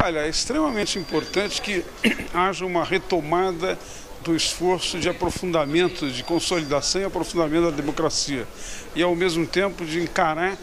Olha, é extremamente importante que haja uma retomada do esforço de aprofundamento, de consolidação e aprofundamento da democracia. E, ao mesmo tempo, de encarar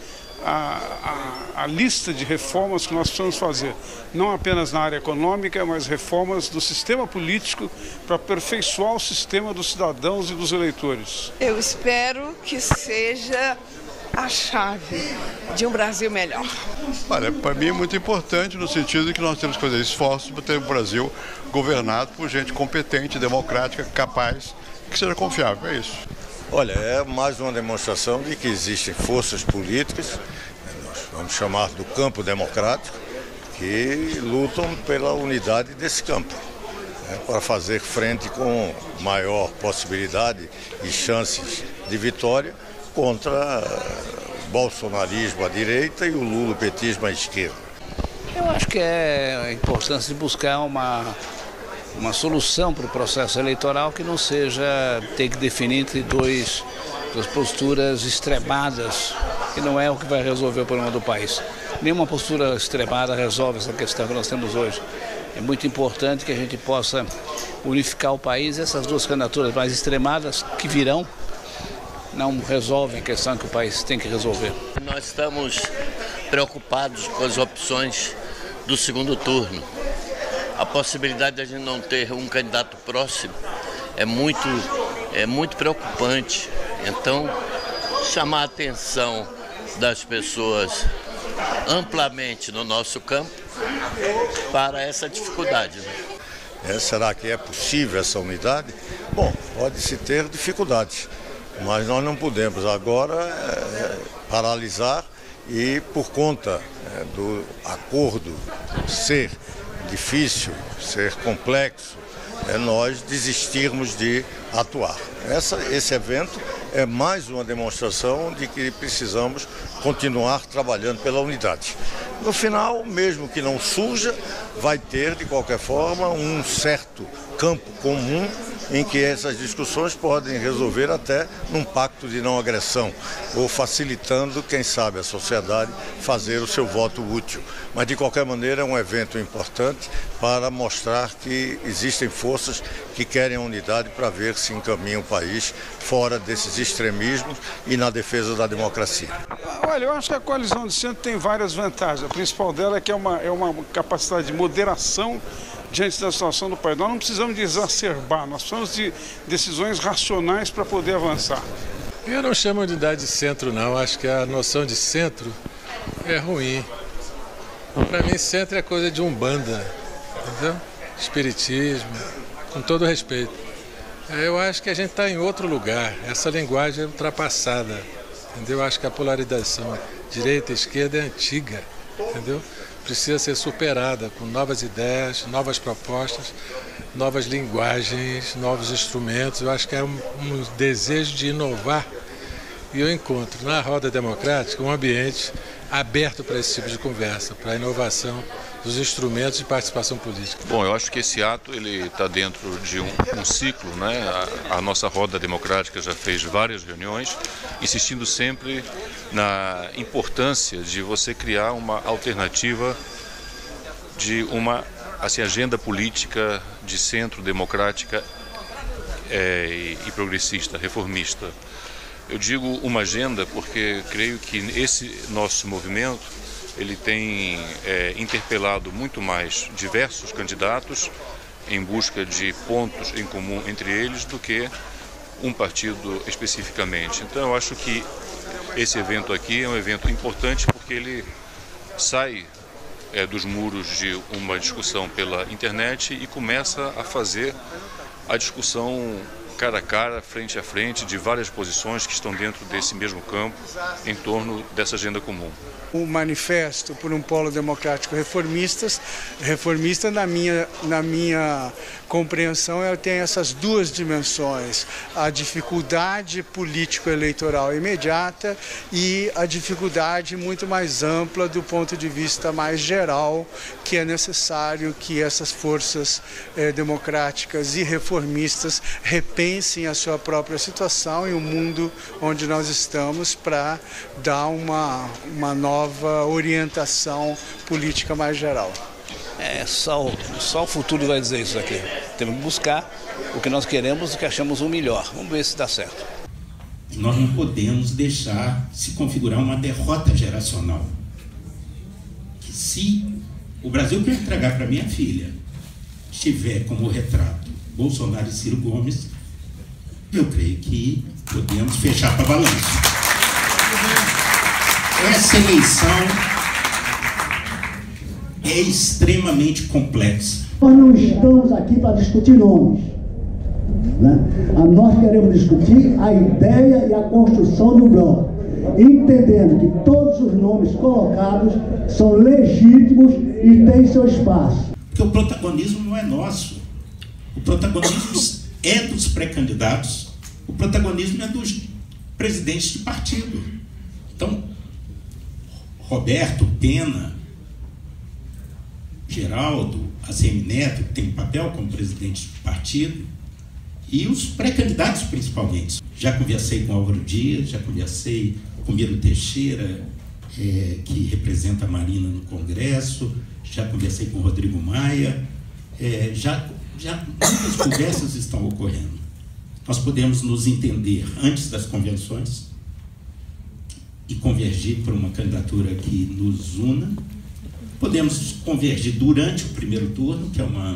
a lista de reformas que nós precisamos fazer, não apenas na área econômica, mas reformas do sistema político para aperfeiçoar o sistema dos cidadãos e dos eleitores. Eu espero que seja a chave de um Brasil melhor. Olha, para mim é muito importante no sentido de que nós temos que fazer esforços para ter um Brasil governado por gente competente, democrática, capaz, que seja confiável, é isso. Olha, é mais uma demonstração de que existem forças políticas, nós vamos chamar do campo democrático, que lutam pela unidade desse campo, para fazer frente com maior possibilidade e chances de vitória contra o bolsonarismo à direita e o lulopetismo à esquerda. Eu acho que é a importância de buscar uma solução para o processo eleitoral que não seja ter que definir entre duas posturas extremadas, que não é o que vai resolver o problema do país. Nenhuma postura extremada resolve essa questão que nós temos hoje. É muito importante que a gente possa unificar o país. Essas duas candidaturas mais extremadas que virão não resolvem a questão que o país tem que resolver. Nós estamos preocupados com as opções do segundo turno. A possibilidade de a gente não ter um candidato próximo é muito preocupante. Então, chamar a atenção das pessoas amplamente no nosso campo para essa dificuldade. Será que é possível essa unidade? Bom, pode-se ter dificuldades, mas nós não podemos agora paralisar e, por conta do acordo ser difícil, ser complexo, nós desistirmos de atuar. Esse evento é mais uma demonstração de que precisamos continuar trabalhando pela unidade. No final, mesmo que não surja, vai ter, de qualquer forma, um certo campo comum em que essas discussões podem resolver até num pacto de não agressão, ou facilitando, quem sabe, a sociedade fazer o seu voto útil. Mas, de qualquer maneira, é um evento importante para mostrar que existem forças que querem a unidade para ver se encaminha o país fora desses extremismos e na defesa da democracia. Olha, eu acho que a coalizão de centro tem várias vantagens. A principal dela é que é uma capacidade de moderação diante da situação do país. Nós não precisamos de exacerbar, nós precisamos de decisões racionais para poder avançar. Eu não chamo de unidade de centro, não. Acho que a noção de centro é ruim. Para mim, centro é coisa de umbanda, entendeu? Espiritismo, com todo respeito. Eu acho que a gente está em outro lugar. Essa linguagem é ultrapassada, entendeu? Eu acho que a polarização direita e esquerda é antiga, entendeu? Precisa ser superada com novas ideias, novas propostas, novas linguagens, novos instrumentos. Eu acho que é um desejo de inovar. E eu encontro na roda democrática um ambiente aberto para esse tipo de conversa, para a inovação dos instrumentos de participação política. Bom, eu acho que esse ato ele está dentro de um ciclo, né? A nossa roda democrática já fez várias reuniões, insistindo sempre na importância de você criar uma alternativa de uma agenda política de centro, democrática e progressista, reformista. Eu digo uma agenda porque creio que esse nosso movimento ele tem interpelado muito mais diversos candidatos em busca de pontos em comum entre eles do que um partido especificamente. Então eu acho que esse evento aqui é um evento importante porque ele sai dos muros de uma discussão pela internet e começa a fazer a discussão cara a cara, frente a frente, de várias posições que estão dentro desse mesmo campo, em torno dessa agenda comum. O manifesto por um polo democrático reformista na minha compreensão, tem essas duas dimensões: a dificuldade político-eleitoral imediata e a dificuldade muito mais ampla do ponto de vista mais geral, que é necessário que essas forças democráticas e reformistas repensem a sua própria situação e o mundo onde nós estamos para dar uma nova orientação política mais geral. só o futuro vai dizer isso aqui. Temos que buscar o que nós queremos e que achamos o melhor. Vamos ver se dá certo. Nós não podemos deixar se configurar uma derrota geracional. Que se o Brasil que eu entregar para minha filha tiver como retrato Bolsonaro e Ciro Gomes, eu creio que podemos fechar para balanço. Essa eleição é extremamente complexa. Nós não estamos aqui para discutir nomes, né? Nós queremos discutir a ideia e a construção do bloco, entendendo que todos os nomes colocados são legítimos e têm seu espaço. Porque o protagonismo não é nosso. O protagonismo é dos pré-candidatos. O protagonismo é dos presidentes de partido. Então, Roberto, Pena, Geraldo, ACM Neto, que tem papel como presidente de partido, e os pré-candidatos principalmente. Já conversei com Álvaro Dias, já conversei com Miro Teixeira, que representa a Marina no Congresso, já conversei com Rodrigo Maia, já muitas conversas estão ocorrendo. Nós podemos nos entender antes das convenções e convergir para uma candidatura que nos una. Podemos convergir durante o primeiro turno, que é um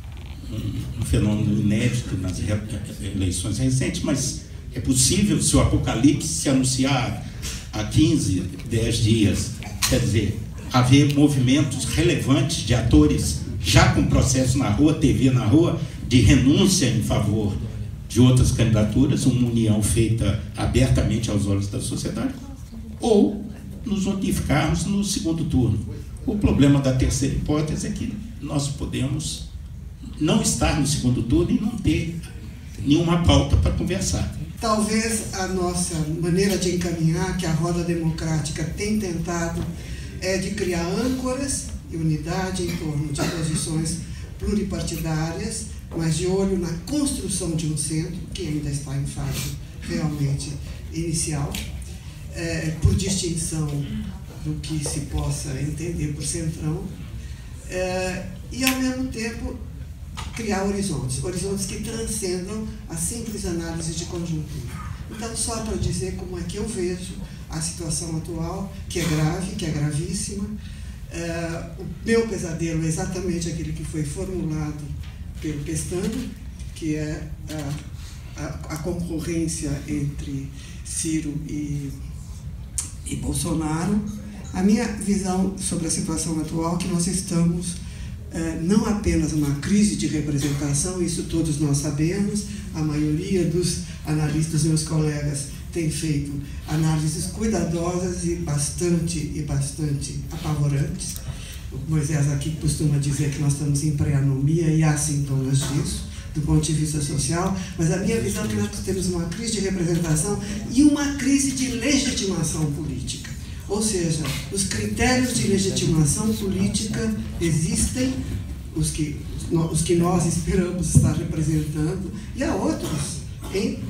fenômeno inédito nas eleições recentes, mas é possível, se o apocalipse se anunciar há 15, 10 dias, quer dizer, haver movimentos relevantes de atores já com processo na rua, TV na rua, de renúncia em favor de outras candidaturas, uma união feita abertamente aos olhos da sociedade, ou nos unificarmos no segundo turno. O problema da terceira hipótese é que nós podemos não estar no segundo turno e não ter nenhuma pauta para conversar. Talvez a nossa maneira de encaminhar, que a roda democrática tem tentado, é de criar âncoras e unidade em torno de posições pluripartidárias, mas de olho na construção de um centro, que ainda está em fase realmente inicial, por distinção do que se possa entender por centrão, e ao mesmo tempo criar horizontes que transcendam a simples análise de conjuntura. Então, só para dizer como é que eu vejo a situação atual, que é grave, que é gravíssima. O meu pesadelo é exatamente aquele que foi formulado pelo Pestana, que é a concorrência entre Ciro e Bolsonaro. A minha visão sobre a situação atual é que nós estamos não apenas numa crise de representação, isso todos nós sabemos, a maioria dos analistas, meus colegas, tem feito análises cuidadosas e bastante apavorantes. O Moisés aqui costuma dizer que nós estamos em pré-anomia e há sintomas disso, do ponto de vista social, mas a minha visão é que nós temos uma crise de representação e uma crise de legitimação política. Ou seja, os critérios de legitimação política existem, os que nós esperamos estar representando, e há outros em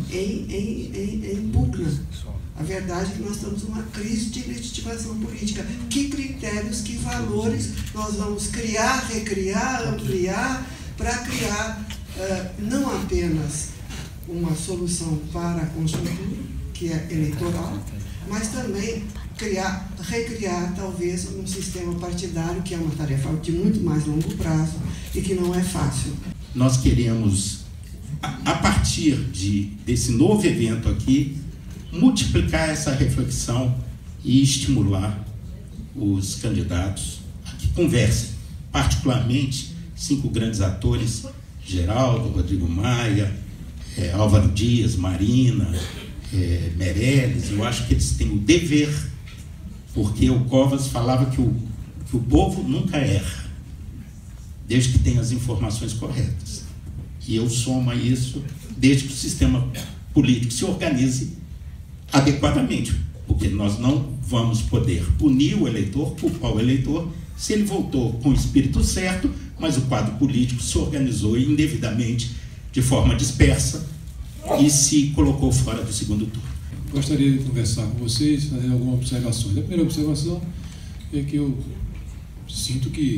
pugna. A verdade é que nós estamos numa crise de legitimação política. Que critérios, que valores nós vamos criar, recriar, ampliar, para criar não apenas uma solução para a conjuntura, que é eleitoral, mas também recriar talvez um sistema partidário, que é uma tarefa de muito mais longo prazo e que não é fácil. Nós queremos, a partir desse novo evento aqui, multiplicar essa reflexão e estimular os candidatos a que conversem, particularmente 5 grandes atores, Geraldo, Rodrigo Maia, Álvaro Dias, Marina, Meirelles. Eu acho que eles têm o dever, porque o Covas falava que o povo nunca erra, desde que tenha as informações corretas. E eu somo a isso desde que o sistema político se organize adequadamente, porque nós não vamos poder punir o eleitor, culpar o eleitor, se ele votou com o espírito certo, mas o quadro político se organizou indevidamente, de forma dispersa, e se colocou fora do segundo turno. Gostaria de conversar com vocês, fazer algumas observações. A primeira observação é que eu sinto que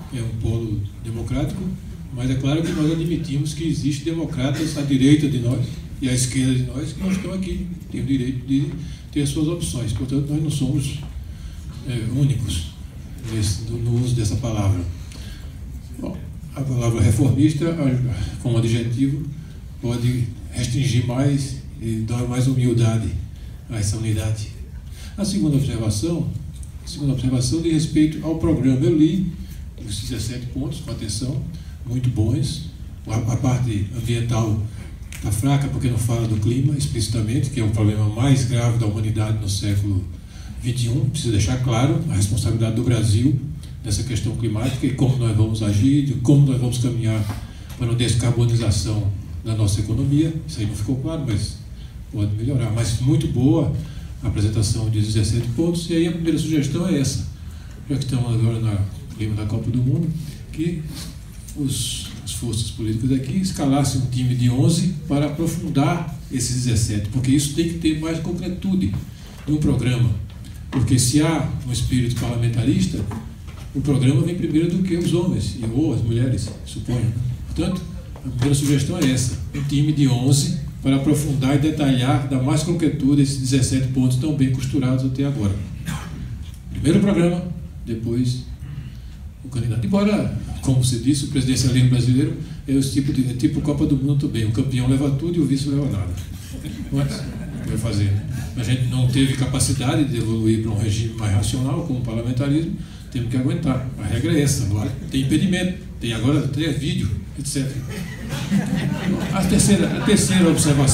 é um polo democrático, mas é claro que nós admitimos que existem democratas à direita de nós e à esquerda de nós que não estão aqui, têm o direito de ter as suas opções. Portanto, nós não somos únicos no uso dessa palavra. Bom, a palavra reformista, como adjetivo, pode restringir mais e dar mais humildade a essa unidade. A segunda observação diz respeito ao programa. Eu li os 17 pontos, com atenção, muito bons. A parte ambiental está fraca porque não fala do clima explicitamente, que é o problema mais grave da humanidade no século XXI. Precisa deixar claro a responsabilidade do Brasil nessa questão climática e como nós vamos agir, como nós vamos caminhar para a descarbonização da nossa economia. Isso aí não ficou claro, mas pode melhorar. Mas muito boa a apresentação de 17 pontos. E aí a primeira sugestão é essa, já que estamos agora no clima da Copa do Mundo, que as forças políticas aqui escalassem um time de 11 para aprofundar esses 17, porque isso tem que ter mais concretude no programa. Porque se há um espírito parlamentarista, o programa vem primeiro do que os homens, ou as mulheres, suponho. Portanto, a primeira sugestão é essa, um time de 11 para aprofundar e detalhar, dar mais concretude esses 17 pontos tão bem costurados até agora. Primeiro o programa, depois o candidato. Embora, como você disse, o presidencialismo brasileiro é tipo Copa do Mundo também. O campeão leva tudo e o vice não leva nada. Mas vai fazer, né? A gente não teve capacidade de evoluir para um regime mais racional, como o parlamentarismo, temos que aguentar. A regra é essa. Agora tem impedimento, tem agora até vídeo, etc. A terceira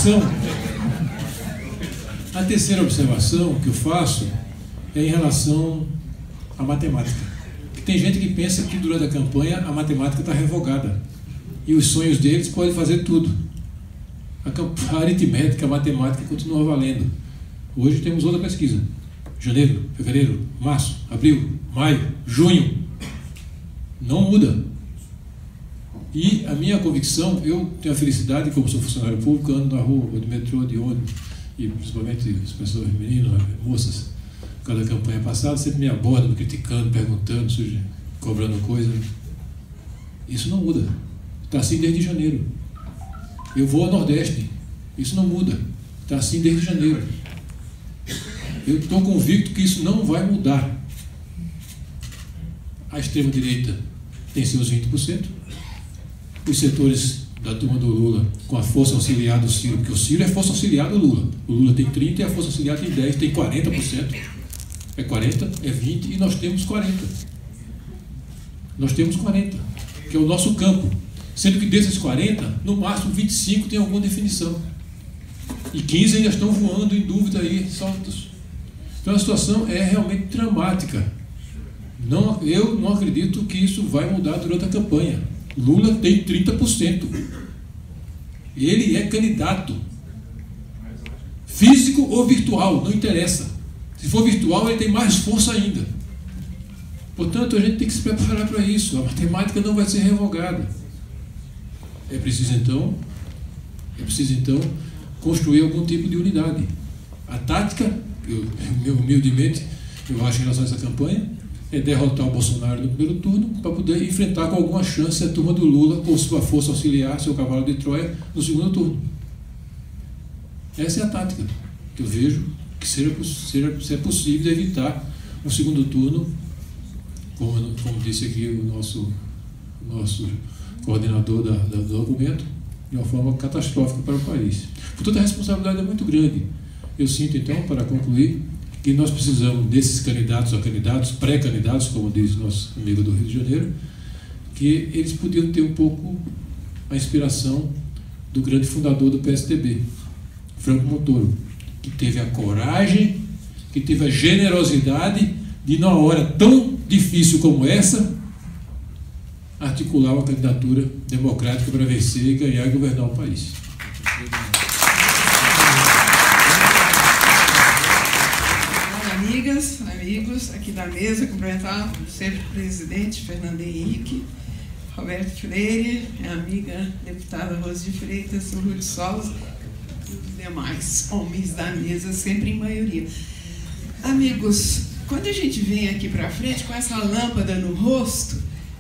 observação que eu faço é em relação à matemática. Tem gente que pensa que durante a campanha a matemática está revogada e os sonhos deles podem fazer tudo. A aritmética, a matemática continua valendo. Hoje temos outra pesquisa. Janeiro, fevereiro, março, abril, maio, junho. Não muda. E a minha convicção, eu tenho a felicidade, como sou funcionário público, ando na rua, de metrô, de ônibus, e principalmente as pessoas, meninos, moças, por causa da campanha passada, sempre me abordam, me criticando, perguntando, cobrando coisa. Isso não muda. Está assim desde janeiro. Eu vou ao Nordeste. Isso não muda. Está assim desde janeiro. Eu estou convicto que isso não vai mudar. A extrema-direita tem seus 20%. Os setores da turma do Lula, com a força auxiliar do Ciro, porque o Ciro é força auxiliar do Lula. O Lula tem 30% e a força auxiliar tem 10%, tem 40%. É 40%, é 20% e nós temos 40%. Nós temos 40%, que é o nosso campo. Sendo que desses 40%, no máximo 25% tem alguma definição. E 15% ainda estão voando em dúvida aí, soltos. Então a situação é realmente dramática. Eu não acredito que isso vai mudar durante a campanha. Lula tem 30%. Ele é candidato. Físico ou virtual, não interessa. Se for virtual, ele tem mais força ainda. Portanto, a gente tem que se preparar para isso. A matemática não vai ser revogada. É preciso então construir algum tipo de unidade. A tática, humildemente, eu acho em relação a essa campanha, é derrotar o Bolsonaro no primeiro turno para poder enfrentar com alguma chance a turma do Lula com sua força auxiliar, seu cavalo de Troia, no segundo turno. Essa é a tática que eu vejo que seja possível evitar um segundo turno, como disse aqui o nosso coordenador do documento, de uma forma catastrófica para o país. Portanto, a responsabilidade é muito grande. Eu sinto, então, para concluir, que nós precisamos desses candidatos ou candidatos, pré-candidatos, como diz nosso amigo do Rio de Janeiro, que eles podiam ter um pouco a inspiração do grande fundador do PSDB, Franco Montoro, que teve a coragem, que teve a generosidade de, numa hora tão difícil como essa, articular uma candidatura democrática para vencer e ganhar e governar o país. Amigas, amigos aqui da mesa, cumprimentar o sempre presidente Fernando Henrique, Roberto Freire, minha amiga deputada Rose de Freitas, o Rui Souza e os demais homens da mesa, sempre em maioria. Amigos, quando a gente vem aqui para frente com essa lâmpada no rosto,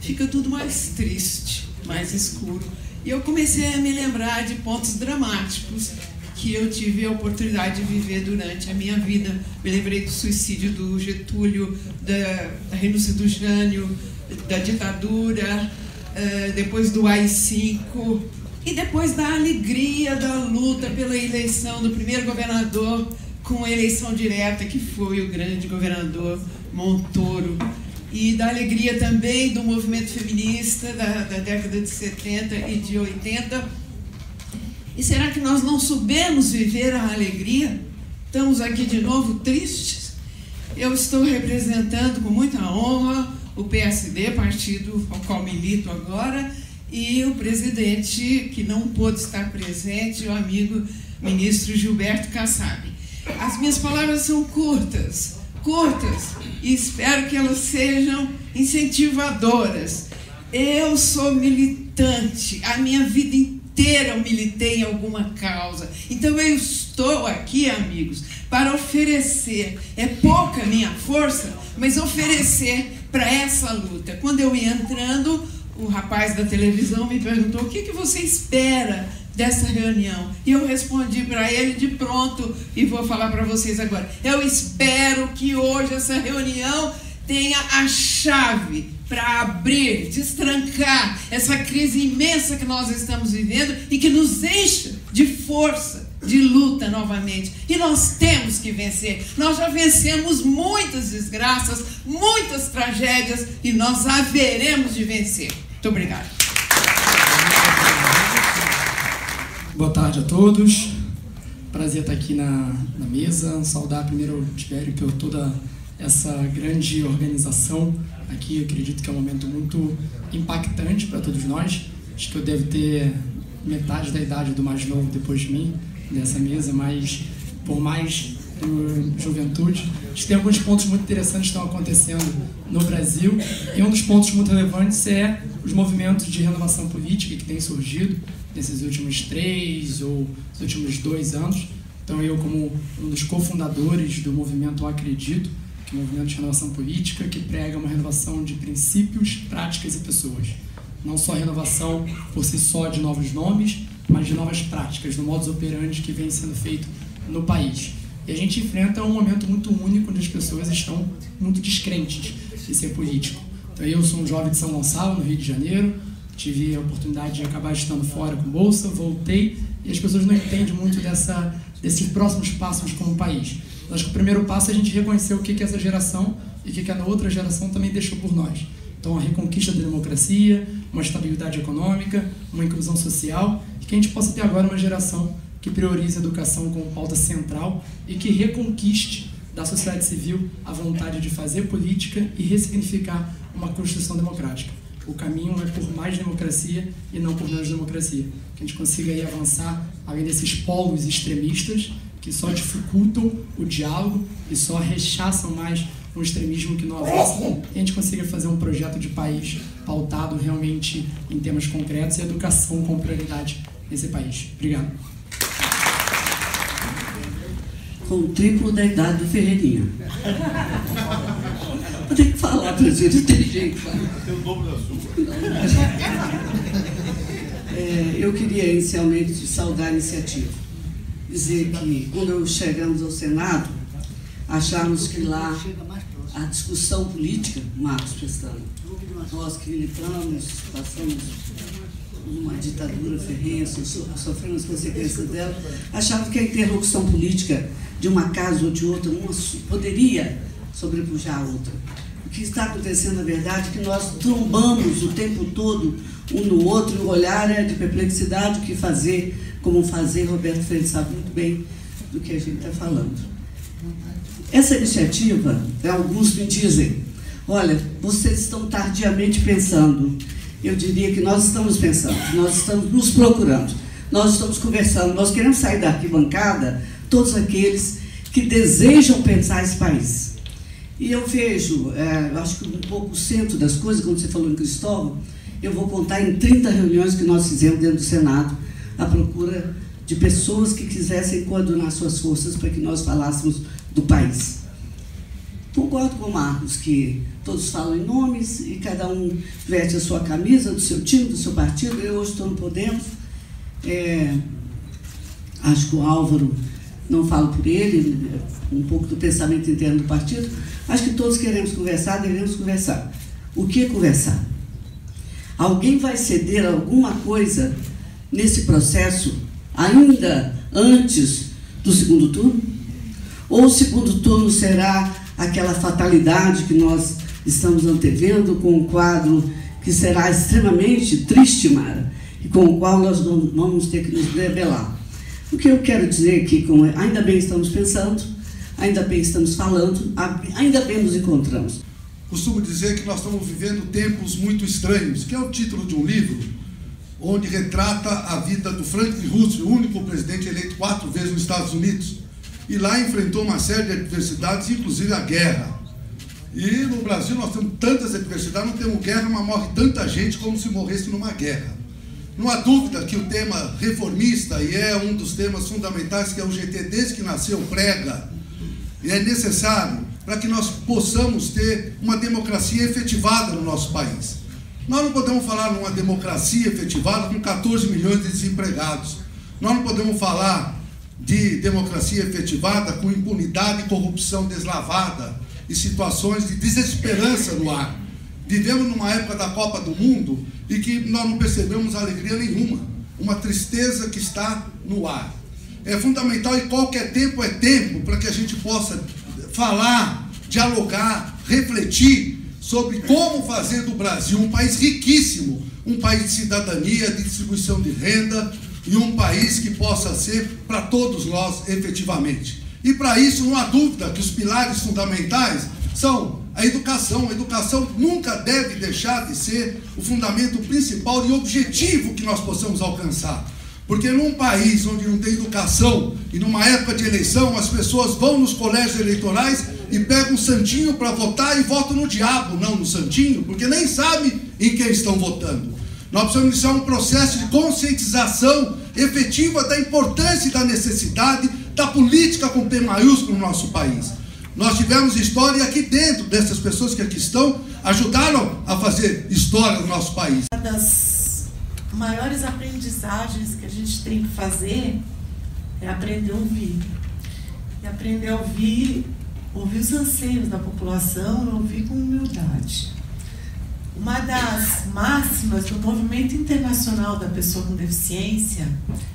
fica tudo mais triste, mais escuro. E eu comecei a me lembrar de pontos dramáticos que eu tive a oportunidade de viver durante a minha vida. Me lembrei do suicídio do Getúlio, da renúncia do Jânio, da ditadura, depois do AI-5, e depois da alegria da luta pela eleição do primeiro governador com a eleição direta, que foi o grande governador Montoro, e da alegria também do movimento feminista da década de 70 e de 80. E será que nós não soubemos viver a alegria? Estamos aqui de novo tristes? Eu estou representando com muita honra o PSD, partido ao qual milito agora, e o presidente, que não pôde estar presente, o amigo ministro Gilberto Kassab. As minhas palavras são curtas, e espero que elas sejam incentivadoras. Eu sou militante, a minha vida inteira eu militei em alguma causa. Então eu estou aqui, amigos, para oferecer, é pouca a minha força, mas oferecer para essa luta. Quando eu ia entrando, o rapaz da televisão me perguntou: o que você espera dessa reunião? E eu respondi para ele de pronto, e vou falar para vocês agora. Eu espero que hoje essa reunião tenha a chave para abrir, destrancar essa crise imensa que nós estamos vivendo e que nos encha de força, de luta novamente. E nós temos que vencer. Nós já vencemos muitas desgraças, muitas tragédias, e nós haveremos de vencer. Muito obrigada. Boa tarde a todos. Prazer estar aqui na mesa. Saudar primeiro o Tibério por toda essa grande organização aqui. Eu acredito que é um momento muito impactante para todos nós. Acho que eu devo ter metade da idade do mais novo depois de mim nessa mesa, mas por mais juventude. Acho que tem alguns pontos muito interessantes que estão acontecendo no Brasil, e um dos pontos muito relevantes é os movimentos de renovação política que têm surgido nesses últimos 3 ou os últimos 2 anos. Então eu, como um dos cofundadores do movimento Acredito, que é um movimento de renovação política que prega uma renovação de princípios, práticas e pessoas. Não só a renovação por si só de novos nomes, mas de novas práticas, do modus operandi que vem sendo feito no país. E a gente enfrenta um momento muito único onde as pessoas estão muito descrentes de ser político. Então eu sou um jovem de São Gonçalo, no Rio de Janeiro, tive a oportunidade de acabar estando fora com bolsa, voltei, e as pessoas não entendem muito desses próximos passos como país. Eu acho que o primeiro passo é a gente reconhecer o que essa geração e o que a outra geração também deixou por nós. Então a reconquista da democracia, uma estabilidade econômica, uma inclusão social, e que a gente possa ter agora uma geração que priorize a educação como pauta central e que reconquiste da sociedade civil a vontade de fazer política e ressignificar uma Constituição democrática. O caminho é por mais democracia e não por menos democracia. Que a gente consiga aí avançar além desses polos extremistas que só dificultam o diálogo e só rechaçam mais um extremismo que não avança, e a gente consiga fazer um projeto de país pautado realmente em temas concretos e educação com prioridade nesse país. Obrigado. Com o triplo da idade do Ferreirinha. Vou ter que falar para ele, não tem jeito. Tem o dobro da sua. Eu queria inicialmente saudar a iniciativa. Dizer que quando chegamos ao Senado, achamos que lá a discussão política, Marcos Pestana, nós que militamos, passamos uma ditadura ferrenha, sofremos as consequências dela, achávamos que a interlocução política de uma casa ou de outra, uma poderia sobrepujar a outra. O que está acontecendo, na verdade, é que nós trombamos o tempo todo um no outro, e o olhar é de perplexidade, o que fazer, como fazer. Roberto Freire sabe muito bem do que a gente está falando. Essa iniciativa, alguns me dizem, olha, vocês estão tardiamente pensando. Eu diria que nós estamos pensando, nós estamos nos procurando, nós estamos conversando, nós queremos sair da arquibancada, todos aqueles que desejam pensar esse país. E eu vejo, acho que um pouco o centro das coisas, quando você falou em Cristóvão, eu vou contar em 30 reuniões que nós fizemos dentro do Senado, à procura de pessoas que quisessem coordenar suas forças para que nós falássemos do país. Concordo com o Marcos, que todos falam em nomes e cada um veste a sua camisa, do seu time, do seu partido. Eu hoje estou no Podemos. Acho que o Álvaro, não falo por ele, um pouco do pensamento interno do partido. Acho que todos queremos conversar, devemos conversar. O que conversar? Alguém vai ceder alguma coisa nesse processo ainda antes do segundo turno? Ou o segundo turno será aquela fatalidade que nós estamos antevendo, com um quadro que será extremamente triste, Mara, e com o qual nós vamos ter que nos rebelar? O que eu quero dizer é que ainda bem estamos pensando, ainda bem estamos falando, ainda bem nos encontramos. Costumo dizer que nós estamos vivendo tempos muito estranhos, que é o título de um livro onde retrata a vida do Franklin Roosevelt, o único presidente eleito 4 vezes nos Estados Unidos. E lá enfrentou uma série de adversidades, inclusive a guerra. E no Brasil nós temos tantas adversidades, não temos guerra, mas morre tanta gente como se morresse numa guerra. Não há dúvida que o tema reformista, e é um dos temas fundamentais que é o GT desde que nasceu prega, e é necessário para que nós possamos ter uma democracia efetivada no nosso país. Nós não podemos falar numa democracia efetivada com 14 milhões de desempregados. Nós não podemos falar de democracia efetivada com impunidade e corrupção deslavada e situações de desesperança no ar. Vivemos numa época da Copa do Mundo e que nós não percebemos alegria nenhuma, uma tristeza que está no ar. É fundamental, e qualquer tempo é tempo para que a gente possa falar, dialogar, refletir sobre como fazer do Brasil um país riquíssimo, um país de cidadania, de distribuição de renda, e um país que possa ser para todos nós efetivamente. E para isso não há dúvida que os pilares fundamentais são a educação. A educação nunca deve deixar de ser o fundamento principal e objetivo que nós possamos alcançar. Porque num país onde não tem educação e numa época de eleição, as pessoas vão nos colégios eleitorais e pegam um santinho para votar e votam no diabo, não no santinho, porque nem sabem em quem estão votando. Nós precisamos iniciar um processo de conscientização efetiva da importância e da necessidade da política com P maiúsculo no nosso país. Nós tivemos história, e aqui dentro dessas pessoas que aqui estão, ajudaram a fazer história no nosso país. Uma das maiores aprendizagens que a gente tem que fazer é aprender a ouvir. E aprender a ouvir os anseios da população, e ouvir com humildade. Uma das máximas do movimento internacional da pessoa com deficiência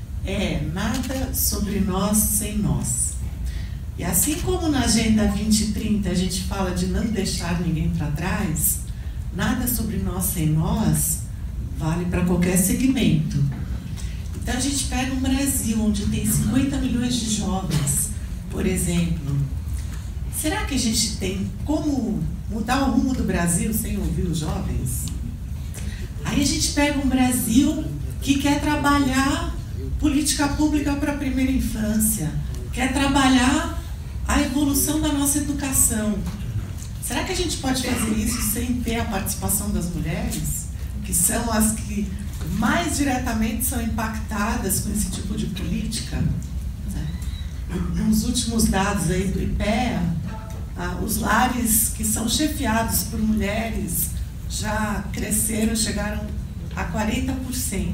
é nada sobre nós sem nós. E assim como na Agenda 2030 a gente fala de não deixar ninguém para trás, nada sobre nós sem nós vale para qualquer segmento. Então a gente pega um Brasil onde tem 50 milhões de jovens, por exemplo. Será que a gente tem como mudar o rumo do Brasil sem ouvir os jovens? Aí a gente pega um Brasil que quer trabalhar política pública para a primeira infância, quer trabalhar a evolução da nossa educação. Será que a gente pode fazer isso sem ter a participação das mulheres, que são as que mais diretamente são impactadas com esse tipo de política? Nos últimos dados aí do IPEA, os lares que são chefiados por mulheres já cresceram, chegaram a 40%.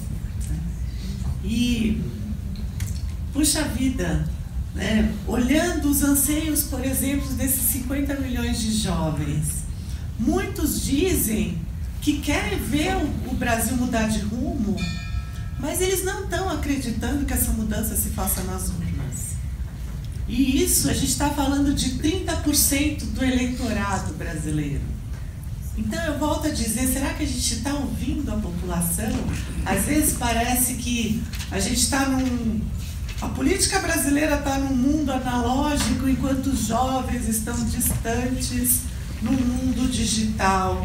E, puxa vida, né? Olhando os anseios, por exemplo, desses 50 milhões de jovens, muitos dizem que querem ver o Brasil mudar de rumo, mas eles não estão acreditando que essa mudança se faça nas urnas. E isso, a gente está falando de 30% do eleitorado brasileiro. Então eu volto a dizer, será que a gente está ouvindo a população? Às vezes parece que a gente está a política brasileira está num mundo analógico, enquanto os jovens estão distantes no mundo digital.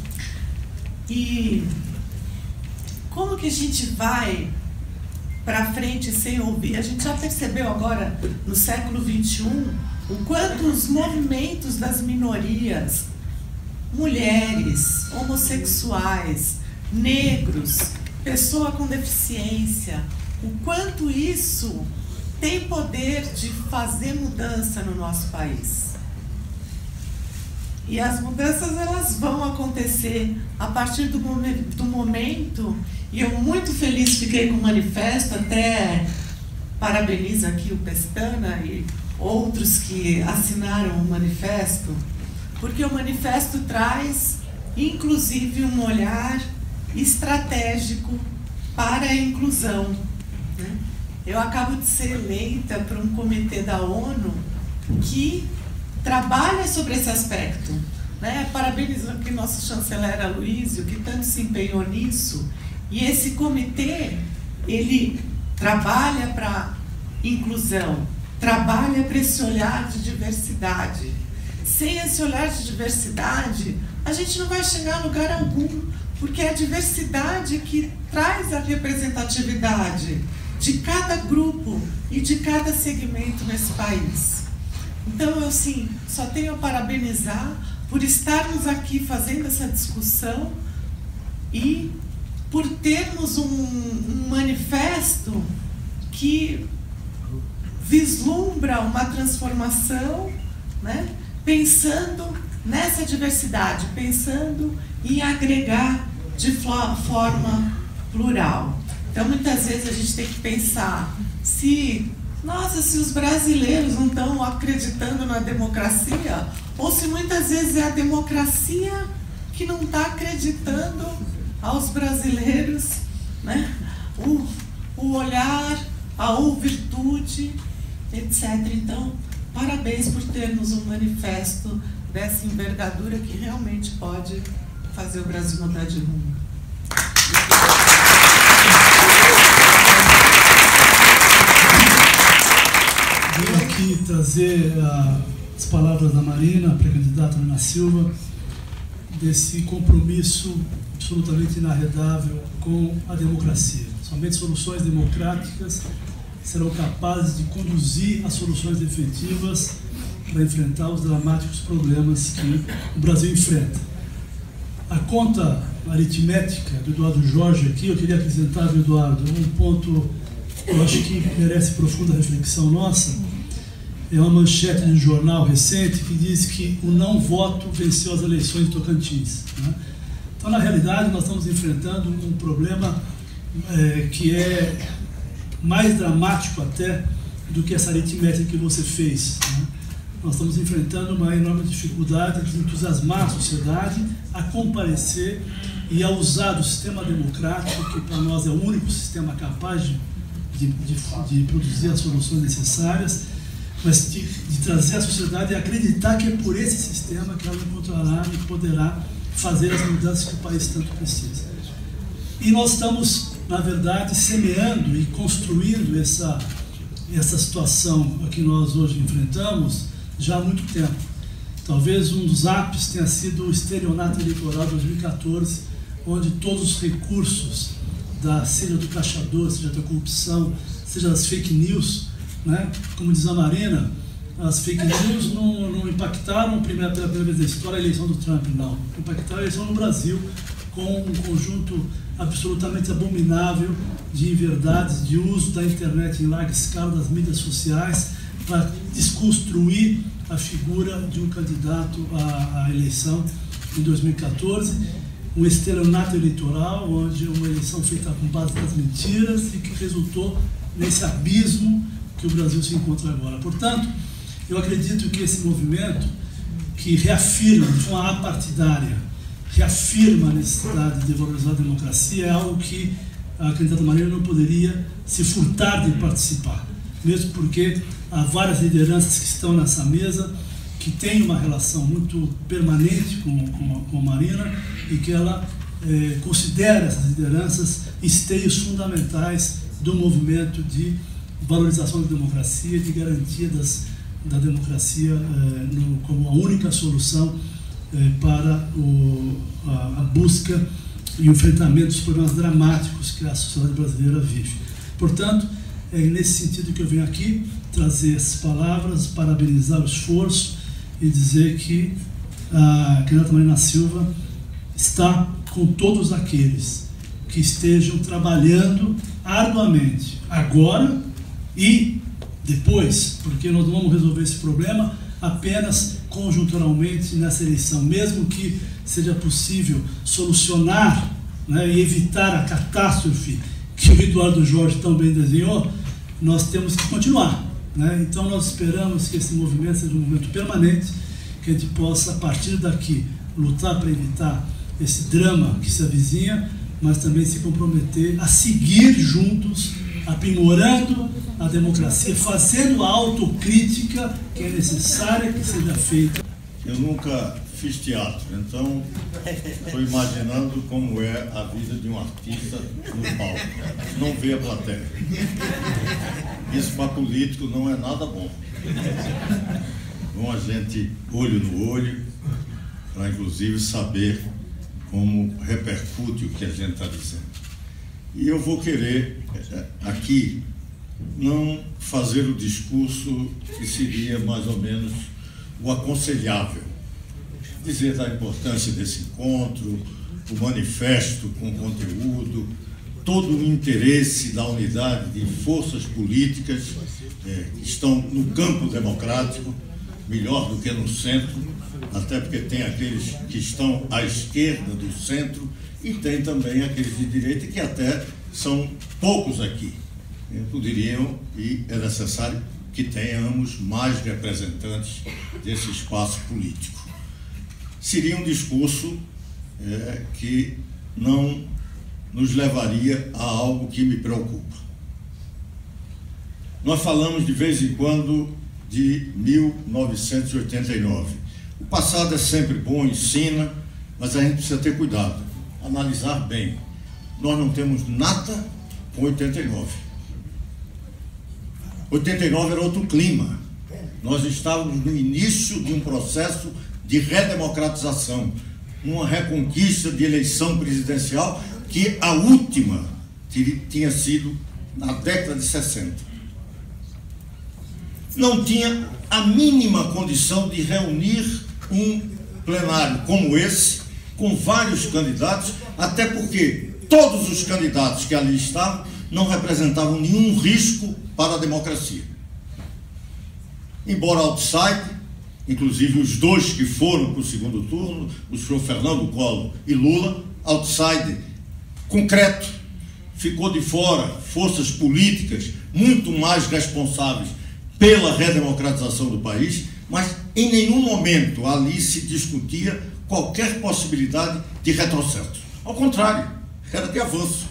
E como que a gente vai para frente sem ouvir? A gente já percebeu agora, no século XXI, o quanto os movimentos das minorias, mulheres, homossexuais, negros, pessoa com deficiência, o quanto isso tem poder de fazer mudança no nosso país. E as mudanças, elas vão acontecer a partir do momento, e eu muito feliz fiquei com o manifesto, até parabenizo aqui o Pestana e outros que assinaram o manifesto, porque o manifesto traz, inclusive, um olhar estratégico para a inclusão, né? Eu acabo de ser eleita para um comitê da ONU que trabalha sobre esse aspecto, né? Parabenizo aqui nosso chanceler Aloysio, que tanto se empenhou nisso, e esse comitê, ele trabalha para inclusão, trabalha para esse olhar de diversidade. Sem esse olhar de diversidade, a gente não vai chegar a lugar algum, porque é a diversidade que traz a representatividade de cada grupo e de cada segmento nesse país. Então, eu, sim, só tenho a parabenizar por estarmos aqui fazendo essa discussão e por termos um manifesto que vislumbra uma transformação, né, pensando nessa diversidade, pensando em agregar de forma plural. Então, muitas vezes a gente tem que pensar se os brasileiros não estão acreditando na democracia, ou se muitas vezes é a democracia que não está acreditando aos brasileiros, né, o olhar, a virtude, etc. Então, parabéns por termos um manifesto dessa envergadura que realmente pode fazer o Brasil mudar de rumo. Venho aqui trazer as palavras da Marina, pré-candidata Marina Silva, desse compromisso absolutamente inarredável com a democracia. Somente soluções democráticas serão capazes de conduzir as soluções efetivas para enfrentar os dramáticos problemas que o Brasil enfrenta. A conta aritmética do Eduardo Jorge aqui, eu queria acrescentar, Eduardo, um ponto que eu acho que merece profunda reflexão nossa. É uma manchete de um jornal recente que diz que o não voto venceu as eleições de Tocantins, né? Então, na realidade, nós estamos enfrentando um problema que é mais dramático até do que essa aritmética que você fez, né? Nós estamos enfrentando uma enorme dificuldade de entusiasmar a sociedade a comparecer e a usar do sistema democrático, que para nós é o único sistema capaz de produzir as soluções necessárias, mas de trazer a sociedade a acreditar que é por esse sistema que ela encontrará e poderá fazer as mudanças que o país tanto precisa. E nós estamos, na verdade, semeando e construindo essa situação que nós hoje enfrentamos já há muito tempo. Talvez um dos ápices tenha sido o estelionato eleitoral de 2014, onde todos os recursos, seja do caixador, seja da corrupção, seja das fake news, né? Como diz a Marina, as fake news não impactaram pela primeira vez na história a eleição do Trump, não. Impactaram a eleição no Brasil com um conjunto absolutamente abominável de inverdades, de uso da internet em larga escala, das mídias sociais, para desconstruir a figura de um candidato à eleição em 2014, um estelionato eleitoral, onde uma eleição feita com base nas mentiras e que resultou nesse abismo que o Brasil se encontra agora. Portanto, eu acredito que esse movimento, que reafirma, de forma apartidária, reafirma a necessidade de valorizar a democracia, é algo que a candidata Marina não poderia se furtar de participar, mesmo porque há várias lideranças que estão nessa mesa que têm uma relação muito permanente com a Marina e que ela considera essas lideranças esteios fundamentais do movimento de valorização da democracia, de garantia da democracia como a única solução para a busca e o enfrentamento dos problemas dramáticos que a sociedade brasileira vive. Portanto, é nesse sentido que eu venho aqui trazer essas palavras, parabenizar o esforço e dizer que a candidata Marina Silva está com todos aqueles que estejam trabalhando arduamente agora e depois, porque nós não vamos resolver esse problema apenas conjunturalmente nessa eleição, mesmo que seja possível solucionar, né, e evitar a catástrofe que o Eduardo Jorge tão bem desenhou, nós temos que continuar, né? Então nós esperamos que esse movimento seja um movimento permanente, que a gente possa, a partir daqui, lutar para evitar esse drama que se avizinha, mas também se comprometer a seguir juntos, aprimorando a democracia, fazendo a autocrítica que é necessária que seja feita. Eu nunca fiz teatro, então estou imaginando como é a vida de um artista no palco. Não vê a plateia. Isso para político não é nada bom. Bom a gente olho no olho, para inclusive saber como repercute o que a gente está dizendo. E eu vou querer aqui não fazer o discurso que seria mais ou menos o aconselhável. Dizer da importância desse encontro, o manifesto com conteúdo, todo o interesse da unidade de forças políticas que estão no campo democrático, melhor do que no centro, até porque tem aqueles que estão à esquerda do centro e tem também aqueles de direita que até são poucos aqui. Poderiam, e é necessário que tenhamos mais representantes desse espaço político. Seria um discurso que não nos levaria a algo que me preocupa. Nós falamos de vez em quando de 1989. O passado é sempre bom, ensina, mas a gente precisa ter cuidado, analisar bem. Nós não temos nada com 89. 89 era outro clima. Nós estávamos no início de um processo de redemocratização, uma reconquista de eleição presidencial que a última tinha sido na década de 60. Não tinha a mínima condição de reunir um plenário como esse, com vários candidatos, até porque todos os candidatos que ali estavam não representavam nenhum risco para a democracia. Embora outside, inclusive os dois que foram para o segundo turno, o senhor Fernando Collor e Lula, outside concreto, ficou de fora forças políticas muito mais responsáveis pela redemocratização do país, mas em nenhum momento ali se discutia qualquer possibilidade de retrocesso. Ao contrário, era de avanço.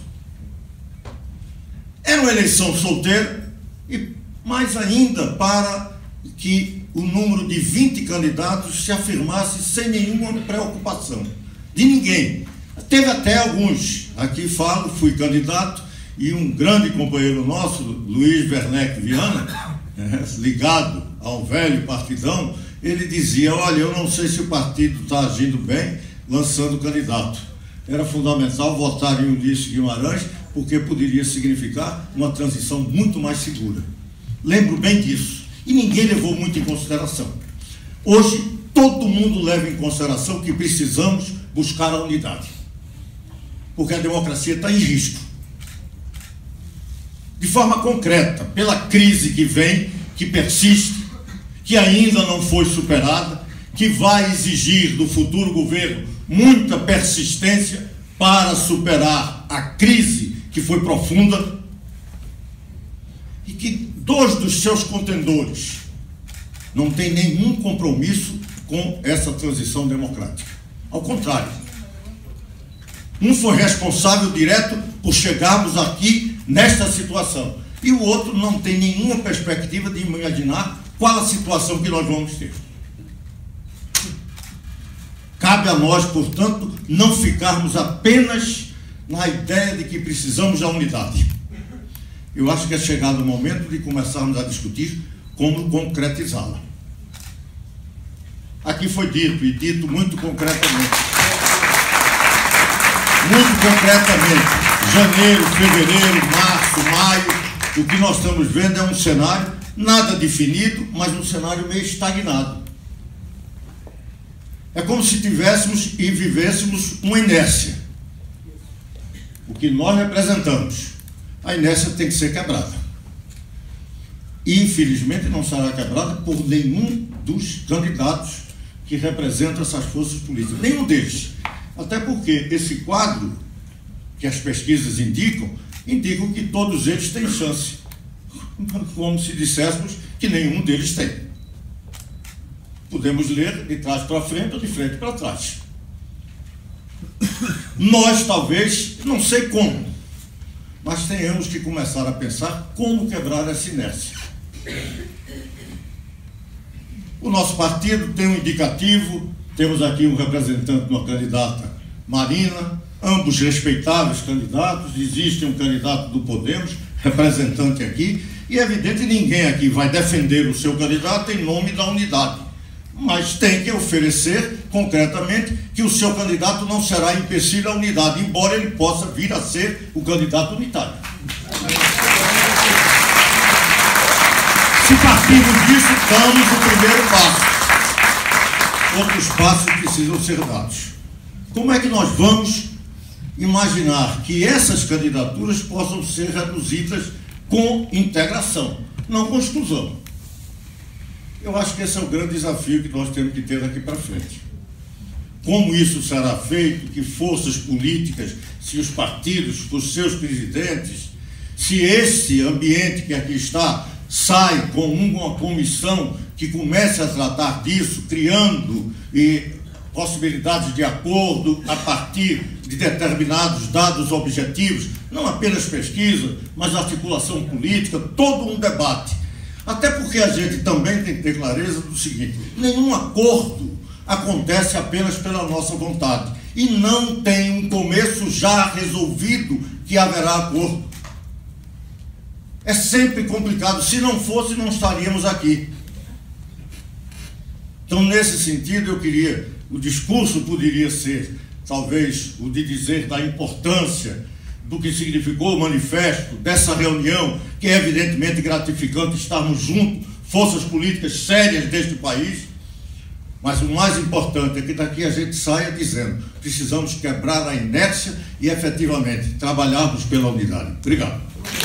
Era uma eleição solteira e mais ainda para que o número de 20 candidatos se afirmasse sem nenhuma preocupação de ninguém. Teve até alguns, aqui falo, fui candidato, e um grande companheiro nosso, Luiz Werneck Viana, ligado ao velho partidão, ele dizia: olha, eu não sei se o partido está agindo bem lançando candidato. Era fundamental votar em Ulisses Guimarães, porque poderia significar uma transição muito mais segura. Lembro bem disso. E ninguém levou muito em consideração. Hoje, todo mundo leva em consideração que precisamos buscar a unidade, porque a democracia está em risco. De forma concreta, pela crise que vem, que persiste, que ainda não foi superada, que vai exigir do futuro governo muita persistência para superar a crise que foi profunda e que dois dos seus contendores não têm nenhum compromisso com essa transição democrática. Ao contrário, um foi responsável direto por chegarmos aqui nesta situação e o outro não tem nenhuma perspectiva de imaginar qual a situação que nós vamos ter. Cabe a nós, portanto, não ficarmos apenas na ideia de que precisamos da unidade. Eu acho que é chegado o momento de começarmos a discutir como concretizá-la. Aqui foi dito, e dito muito concretamente. Muito concretamente, janeiro, fevereiro, março, maio, o que nós estamos vendo é um cenário nada definido, mas um cenário meio estagnado. É como se tivéssemos e vivêssemos uma inércia. O que nós representamos, a inércia tem que ser quebrada. E, infelizmente, não será quebrada por nenhum dos candidatos que representam essas forças políticas. Nenhum deles. Até porque esse quadro que as pesquisas indicam que todos eles têm chance. Como se disséssemos que nenhum deles tem. Podemos ler de trás para frente ou de frente para trás. Nós, talvez, não sei como, mas tenhamos que começar a pensar como quebrar essa inércia. O nosso partido tem um indicativo, temos aqui um representante de uma candidata, Marina, ambos respeitáveis candidatos, existe um candidato do Podemos, representante aqui, e é evidente que ninguém aqui vai defender o seu candidato em nome da unidade, mas tem que oferecer concretamente que o seu candidato não será empecilho à unidade, embora ele possa vir a ser o candidato unitário. Se partirmos disso, damos o primeiro passo. Outros passos precisam ser dados. Como é que nós vamos imaginar que essas candidaturas possam ser reduzidas com integração, não com exclusão? Eu acho que esse é o grande desafio que nós temos que ter daqui para frente. Como isso será feito, que forças políticas, se os partidos, os seus presidentes, se esse ambiente que aqui está sai com uma comissão que comece a tratar disso, criando possibilidades de acordo a partir de determinados dados objetivos, não apenas pesquisa, mas articulação política, todo um debate. Até porque a gente também tem que ter clareza do seguinte: nenhum acordo acontece apenas pela nossa vontade. E não tem um começo já resolvido que haverá acordo. É sempre complicado. Se não fosse, não estaríamos aqui. Então, nesse sentido, o discurso poderia ser, talvez, o de dizer da importância do que significou o manifesto dessa reunião, que é evidentemente gratificante estarmos juntos, forças políticas sérias deste país, mas o mais importante é que daqui a gente saia dizendo: precisamos quebrar a inércia e efetivamente trabalharmos pela unidade. Obrigado.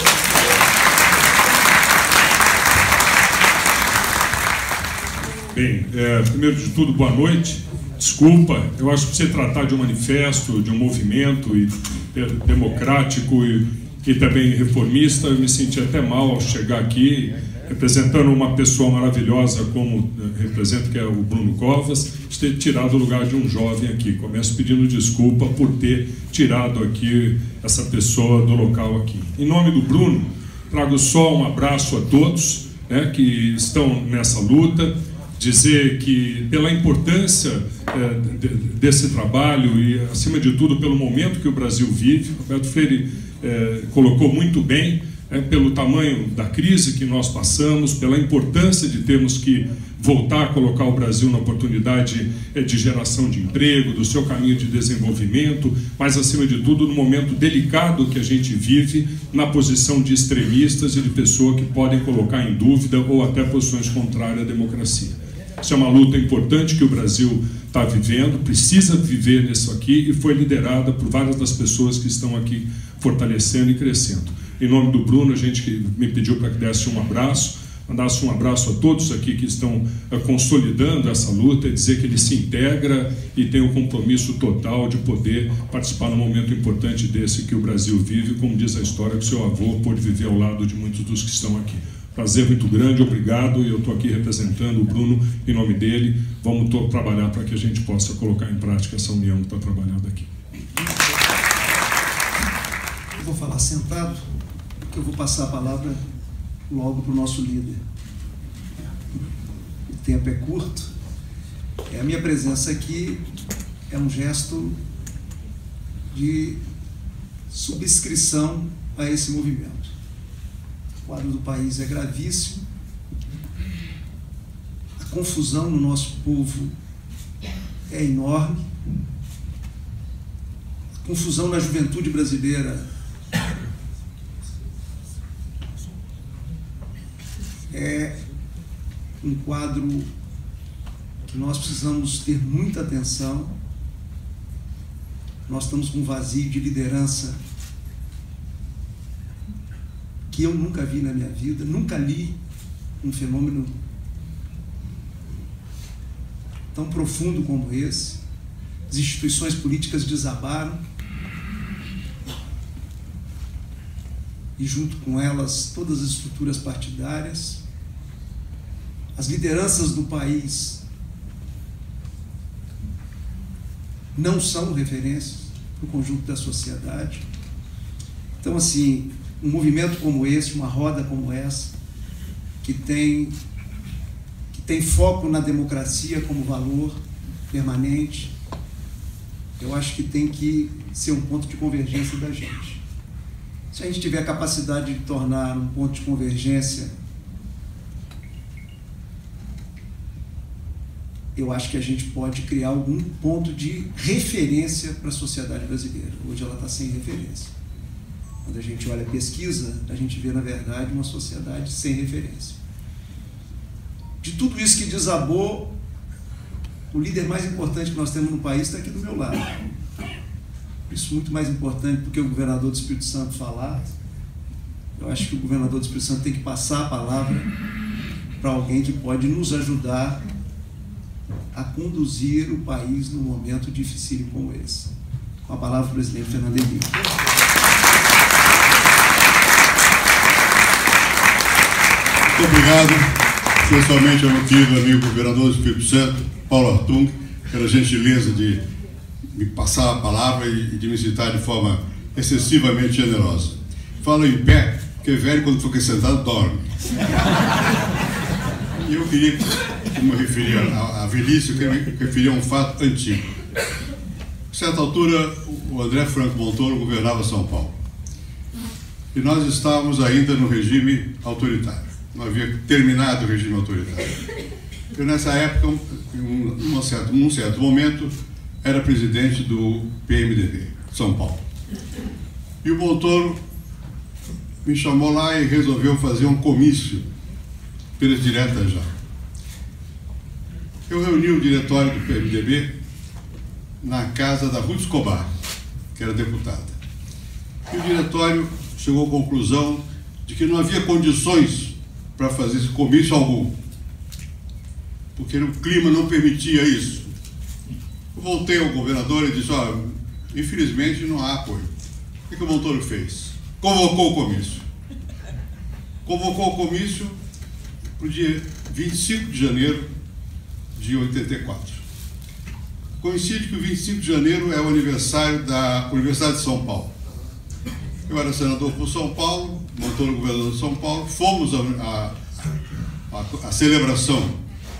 Bem, primeiro de tudo, boa noite. Desculpa, eu acho que você tratar de um manifesto, de um movimento democrático e também reformista, eu me senti até mal ao chegar aqui, representando uma pessoa maravilhosa como representa, que é o Bruno Covas, de ter tirado o lugar de um jovem aqui. Começo pedindo desculpa por ter tirado aqui essa pessoa do local aqui. Em nome do Bruno, trago só um abraço a todos, né, que estão nessa luta. Dizer que pela importância desse trabalho e, acima de tudo, pelo momento que o Brasil vive, Roberto Freire colocou muito bem, pelo tamanho da crise que nós passamos, pela importância de termos que voltar a colocar o Brasil na oportunidade de geração de emprego, do seu caminho de desenvolvimento, mas, acima de tudo, no momento delicado que a gente vive, na posição de extremistas e de pessoas que podem colocar em dúvida ou até posições contrárias à democracia. Isso é uma luta importante que o Brasil está vivendo, precisa viver nisso aqui, e foi liderada por várias das pessoas que estão aqui fortalecendo e crescendo. Em nome do Bruno, a gente que me pediu para que desse um abraço, mandasse um abraço a todos aqui que estão consolidando essa luta, e dizer que ele se integra e tem o compromisso total de poder participar num momento importante desse que o Brasil vive, como diz a história, que seu avô pôde viver ao lado de muitos dos que estão aqui. Prazer muito grande, obrigado, e eu estou aqui representando o Bruno em nome dele. Vamos trabalhar para que a gente possa colocar em prática essa união que está trabalhando aqui. Eu vou falar sentado, porque eu vou passar a palavra logo para o nosso líder. O tempo é curto. A minha presença aqui é um gesto de subscrição a esse movimento. O quadro do país é gravíssimo. A confusão no nosso povo é enorme. A confusão na juventude brasileira é um quadro que nós precisamos ter muita atenção. Nós estamos com um vazio de liderança que eu nunca vi na minha vida, nunca li um fenômeno tão profundo como esse. As instituições políticas desabaram e junto com elas todas as estruturas partidárias. As lideranças do país não são referências para o conjunto da sociedade. Então, assim, um movimento como esse, uma roda como essa, que tem foco na democracia como valor permanente, eu acho que tem que ser um ponto de convergência da gente. Se a gente tiver a capacidade de tornar um ponto de convergência, eu acho que a gente pode criar algum ponto de referência para a sociedade brasileira. Hoje ela está sem referência. Quando a gente olha a pesquisa, a gente vê, na verdade, uma sociedade sem referência. De tudo isso que desabou, o líder mais importante que nós temos no país está aqui do meu lado. Isso muito mais importante do que o governador do Espírito Santo falar. Eu acho que o governador do Espírito Santo tem que passar a palavra para alguém que pode nos ajudar a conduzir o país num momento difícil como esse. Com a palavra, o presidente Fernando Henrique. Muito obrigado, especialmente ao meu querido amigo governador do Espírito Santo, Paulo Hartung, pela gentileza de me passar a palavra e de me citar de forma excessivamente generosa. Falo em pé, porque velho, quando fica sentado, dorme. E eu queria, como eu referi à velhice, eu queria referir a um fato antigo. A certa altura, o André Franco Montoro governava São Paulo. E nós estávamos ainda no regime autoritário. Não havia terminado o regime autoritário. Eu, nessa época, num certo momento, era presidente do PMDB, São Paulo. E o Montoro me chamou lá e resolveu fazer um comício pelas diretas já. Eu reuni o diretório do PMDB na casa da Ruth Escobar, que era deputada. E o diretório chegou à conclusão de que não havia condições para fazer esse comício algum, porque o clima não permitia isso. Eu voltei ao governador e disse, infelizmente não há apoio. O que o Montoro fez? Convocou o comício. Convocou o comício para o dia 25 de janeiro de 84. Coincide que o 25 de janeiro é o aniversário da Universidade de São Paulo. Eu era senador por São Paulo, Montoro governador de São Paulo, fomos à celebração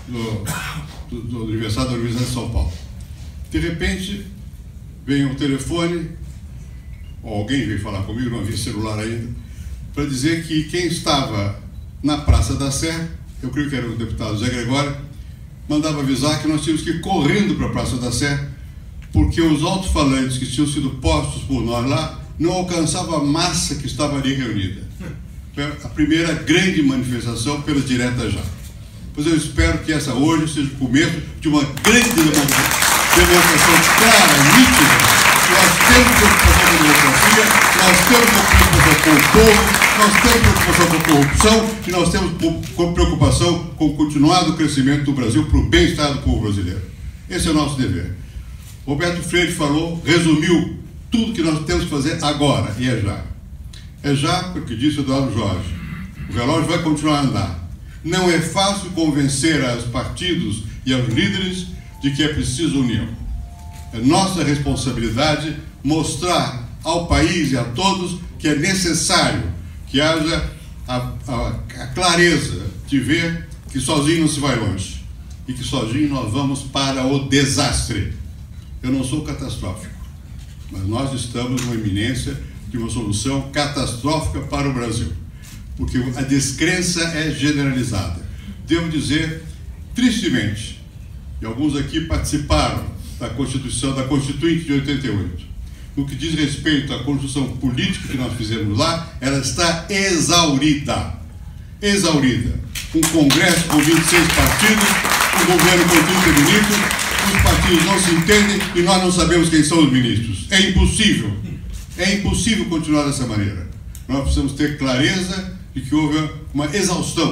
do aniversário da Universidade de São Paulo. De repente, vem um telefone, ou alguém veio falar comigo, não havia celular ainda, para dizer que quem estava na Praça da Sé, eu creio que era o deputado Zé Gregório, mandava avisar que nós tínhamos que ir correndo para a Praça da Sé, porque os alto-falantes que tinham sido postos por nós lá não alcançavam a massa que estava ali reunida. Foi a primeira grande manifestação pelas diretas já. Pois eu espero que essa hoje seja o começo de uma grande demonstração clara, nítida. Nós temos preocupação com a democracia, nós temos preocupação com o povo, nós temos preocupação com a corrupção e nós temos preocupação com o continuado crescimento do Brasil para o bem-estar do povo brasileiro. Esse é o nosso dever. Roberto Freire falou, resumiu tudo que nós temos que fazer agora, e é já. É já, porque disse o Eduardo Jorge, o relógio vai continuar a andar. Não é fácil convencer aos partidos e aos líderes de que é preciso união. É nossa responsabilidade mostrar ao país e a todos que é necessário que haja a clareza de ver que sozinho não se vai longe e que sozinho nós vamos para o desastre. Eu não sou catastrófico, mas nós estamos numa iminência de uma solução catastrófica para o Brasil, porque a descrença é generalizada. Devo dizer, tristemente, e alguns aqui participaram da Constituição, da Constituinte de 88. No que diz respeito à construção política que nós fizemos lá, ela está exaurida. Exaurida. Um Congresso com 26 partidos, um governo com 30 ministros, os partidos não se entendem e nós não sabemos quem são os ministros. É impossível. É impossível continuar dessa maneira. Nós precisamos ter clareza de que houve uma exaustão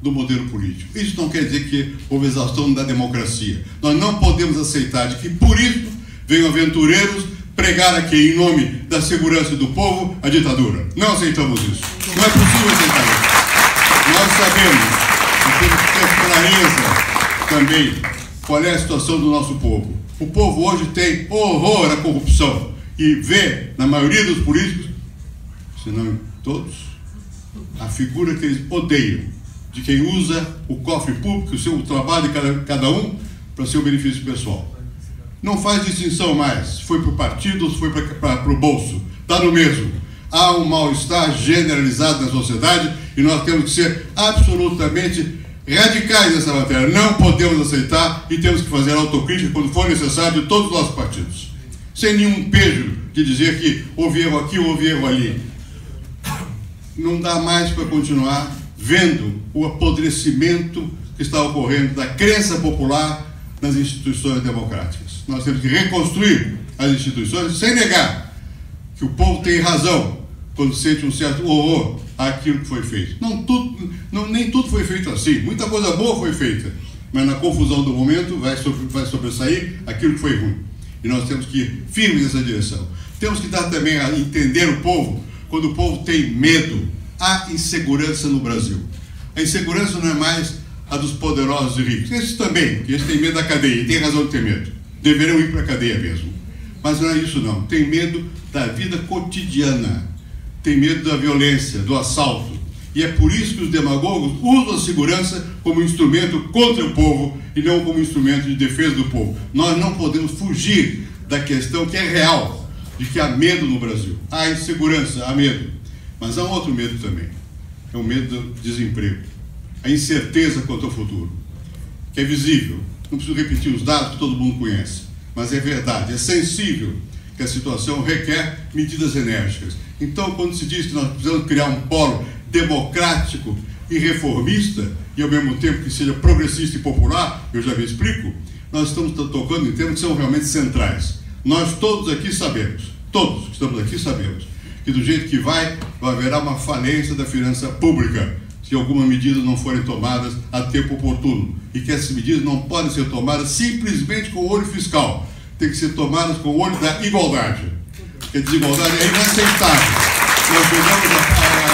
do modelo político. Isso não quer dizer que houve exaustão da democracia. Nós não podemos aceitar de que, por isso, venham aventureiros pregar aqui, em nome da segurança do povo, a ditadura. Não aceitamos isso. Não é possível aceitar isso. Nós sabemos, e temos que ter clareza também, qual é a situação do nosso povo. O povo hoje tem horror à corrupção e vê, na maioria dos políticos, se não em todos, a figura que eles odeiam, de quem usa o cofre público, o seu trabalho de cada um, para seu benefício pessoal. Não faz distinção mais, se foi para o partido ou se foi para o bolso. Está no mesmo. Há um mal-estar generalizado na sociedade e nós temos que ser absolutamente radicais nessa matéria. Não podemos aceitar e temos que fazer autocrítica quando for necessário de todos os nossos partidos. Sem nenhum pejo de dizer que houve erro aqui ou houve erro ali. Não dá mais para continuar vendo o apodrecimento que está ocorrendo da crença popular nas instituições democráticas. Nós temos que reconstruir as instituições sem negar que o povo tem razão quando sente um certo horror àquilo que foi feito. Nem tudo foi feito assim. Muita coisa boa foi feita, mas na confusão do momento vai sobressair aquilo que foi ruim. E nós temos que ir firmes nessa direção. Temos que dar também a entender o povo quando o povo tem medo. Há insegurança no Brasil. A insegurança não é mais a dos poderosos e ricos. Esses também, porque eles têm medo da cadeia, e têm razão de ter medo. Deveriam ir para a cadeia mesmo. Mas não é isso não. Tem medo da vida cotidiana. Tem medo da violência, do assalto. E é por isso que os demagogos usam a segurança como instrumento contra o povo e não como instrumento de defesa do povo. Nós não podemos fugir da questão que é real, de que há medo no Brasil. Há insegurança, há medo. Mas há um outro medo também. É o medo do desemprego. A incerteza quanto ao futuro, que é visível. Não preciso repetir os dados que todo mundo conhece, mas é verdade, é sensível que a situação requer medidas enérgicas. Então, quando se diz que nós precisamos criar um polo democrático e reformista, e ao mesmo tempo que seja progressista e popular, eu já me explico, nós estamos tocando em temas que são realmente centrais. Nós todos aqui sabemos, todos que estamos aqui sabemos, que do jeito que vai haverá uma falência da finança pública, se algumas medidas não forem tomadas a tempo oportuno. E que essas medidas não podem ser tomadas simplesmente com o olho fiscal. Tem que ser tomadas com o olho da igualdade. Porque a desigualdade é inaceitável. Nós chegamos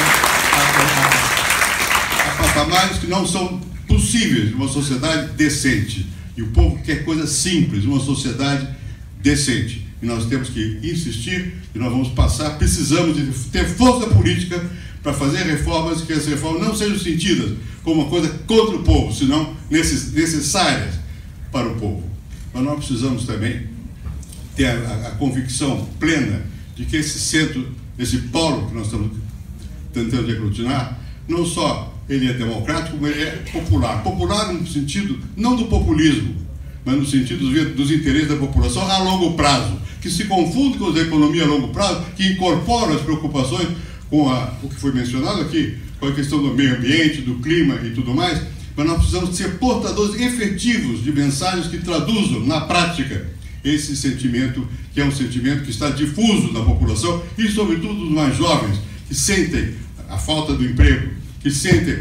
a patamares que não são possíveis de uma sociedade decente. E o povo quer coisa simples, uma sociedade decente. E nós temos que insistir, e nós vamos passar, precisamos de ter força política para fazer reformas, que as reformas não sejam sentidas como uma coisa contra o povo, senão necessárias para o povo. Mas nós precisamos também ter a convicção plena de que esse centro, esse polo que nós estamos tentando aglutinar, não só ele é democrático, como ele é popular. Popular no sentido, não do populismo, mas no sentido dos interesses da população a longo prazo, que se confunde com a economia a longo prazo, que incorpora as preocupações com o que foi mencionado aqui, com a questão do meio ambiente, do clima e tudo mais, mas nós precisamos ser portadores efetivos de mensagens que traduzam na prática esse sentimento, que é um sentimento que está difuso na população e, sobretudo, dos mais jovens, que sentem a falta do emprego, que sentem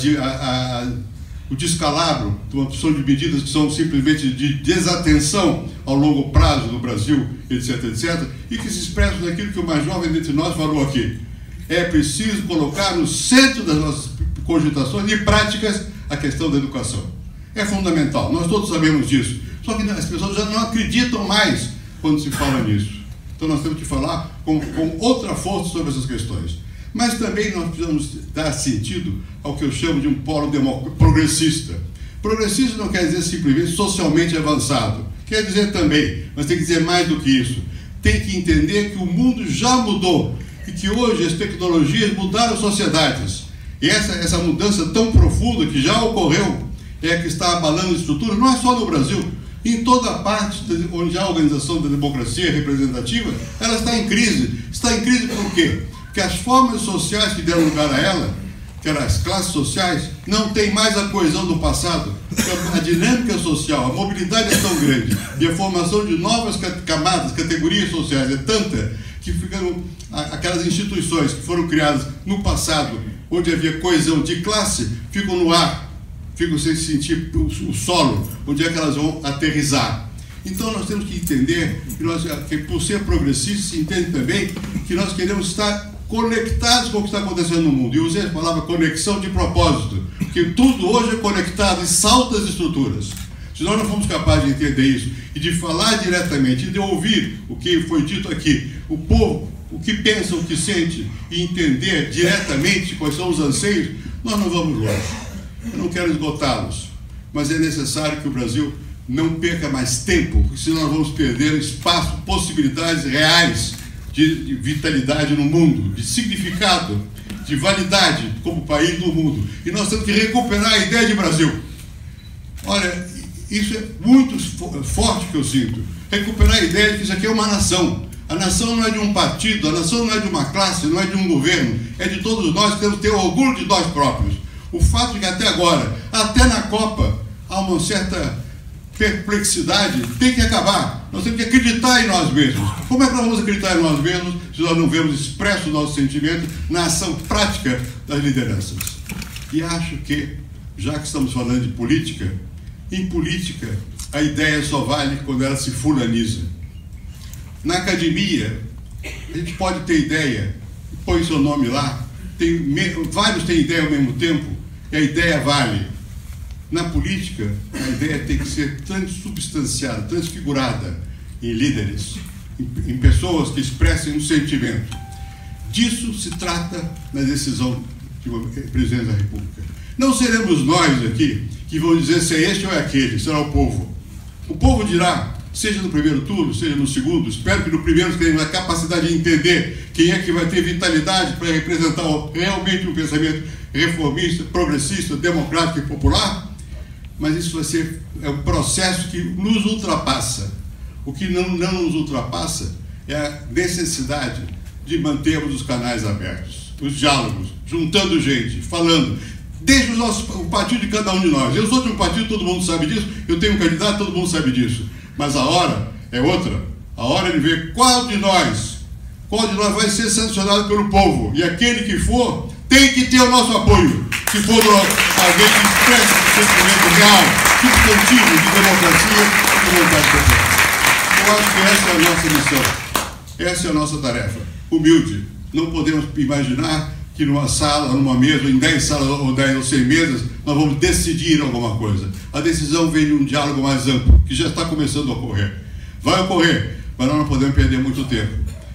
o descalabro de uma opção de medidas que são simplesmente de desatenção ao longo prazo no Brasil, etc., etc., e que se expressam naquilo que o mais jovem dentre nós falou aqui. É preciso colocar no centro das nossas cogitações e práticas a questão da educação. É fundamental, nós todos sabemos disso. Só que as pessoas já não acreditam mais quando se fala nisso. Então nós temos que falar com outra força sobre essas questões. Mas também nós precisamos dar sentido ao que eu chamo de um polo progressista. Progressista não quer dizer simplesmente socialmente avançado. Quer dizer também, mas tem que dizer mais do que isso. Tem que entender que o mundo já mudou e que hoje as tecnologias mudaram as sociedades. E essa mudança tão profunda que já ocorreu é que está abalando a estrutura, não é só no Brasil, em toda a parte onde há a organização da democracia representativa, ela está em crise. Está em crise por quê? Porque as formas sociais que deram lugar a ela, que eram as classes sociais, não têm mais a coesão do passado. A dinâmica social, a mobilidade é tão grande e a formação de novas camadas, categorias sociais é tanta que ficam aquelas instituições que foram criadas no passado, onde havia coesão de classe, ficam no ar ficam sem sentir o solo, onde é que elas vão aterrissar. Então nós temos que entender que por ser progressistas, se entende também que nós queremos estar conectados com o que está acontecendo no mundo. E eu usei a palavra conexão de propósito, porque tudo hoje é conectado em altas estruturas. Se nós não formos capazes de entender isso e de falar diretamente, e de ouvir o que foi dito aqui, o povo, o que pensa, o que sente, e entender diretamente quais são os anseios, nós não vamos longe. Eu não quero esgotá-los, mas é necessário que o Brasil não perca mais tempo, porque senão nós vamos perder espaço, possibilidades reais de vitalidade no mundo, de significado, de validade como país no mundo. E nós temos que recuperar a ideia de Brasil. Olha, isso é muito forte que eu sinto. Recuperar a ideia de que isso aqui é uma nação. A nação não é de um partido, a nação não é de uma classe, não é de um governo, é de todos nós que temos que ter orgulho de nós próprios. O fato de que até agora, até na Copa, há uma certa perplexidade, tem que acabar. Nós temos que acreditar em nós mesmos. Como é que nós vamos acreditar em nós mesmos se nós não vemos expresso o nosso sentimento na ação prática das lideranças? E acho que, já que estamos falando de política, em política a ideia só vale quando ela se fulaniza. Na academia, a gente pode ter ideia, põe seu nome lá, vários têm ideia ao mesmo tempo, e a ideia vale. Na política, a ideia tem que ser transubstanciada, transfigurada em líderes, em pessoas que expressem um sentimento. Disso se trata na decisão de uma presidente da República. Não seremos nós aqui que vamos dizer se é este ou é aquele, será o povo. O povo dirá, seja no primeiro turno, seja no segundo, espero que no primeiro tenha a capacidade de entender quem é que vai ter vitalidade para representar realmente um pensamento reformista, progressista, democrático e popular, mas isso vai ser um processo que nos ultrapassa. O que não nos ultrapassa é a necessidade de mantermos os canais abertos, os diálogos, juntando gente, falando. Deixa o partido de cada um de nós. Eu sou de um partido, todo mundo sabe disso. Eu tenho um candidato, todo mundo sabe disso. Mas a hora é outra. A hora é de ver qual de nós vai ser sancionado pelo povo. E aquele que for, tem que ter o nosso apoio. Se for alguém que expressa o sentimento real, substantivo de democracia e de vontade popular. Eu acho que essa é a nossa missão. Essa é a nossa tarefa. Humilde. Não podemos imaginar que numa sala, numa mesa, em 10 salas ou 10 ou 100 mesas, nós vamos decidir alguma coisa. A decisão vem de um diálogo mais amplo, que já está começando a ocorrer. Vai ocorrer, mas nós não podemos perder muito tempo.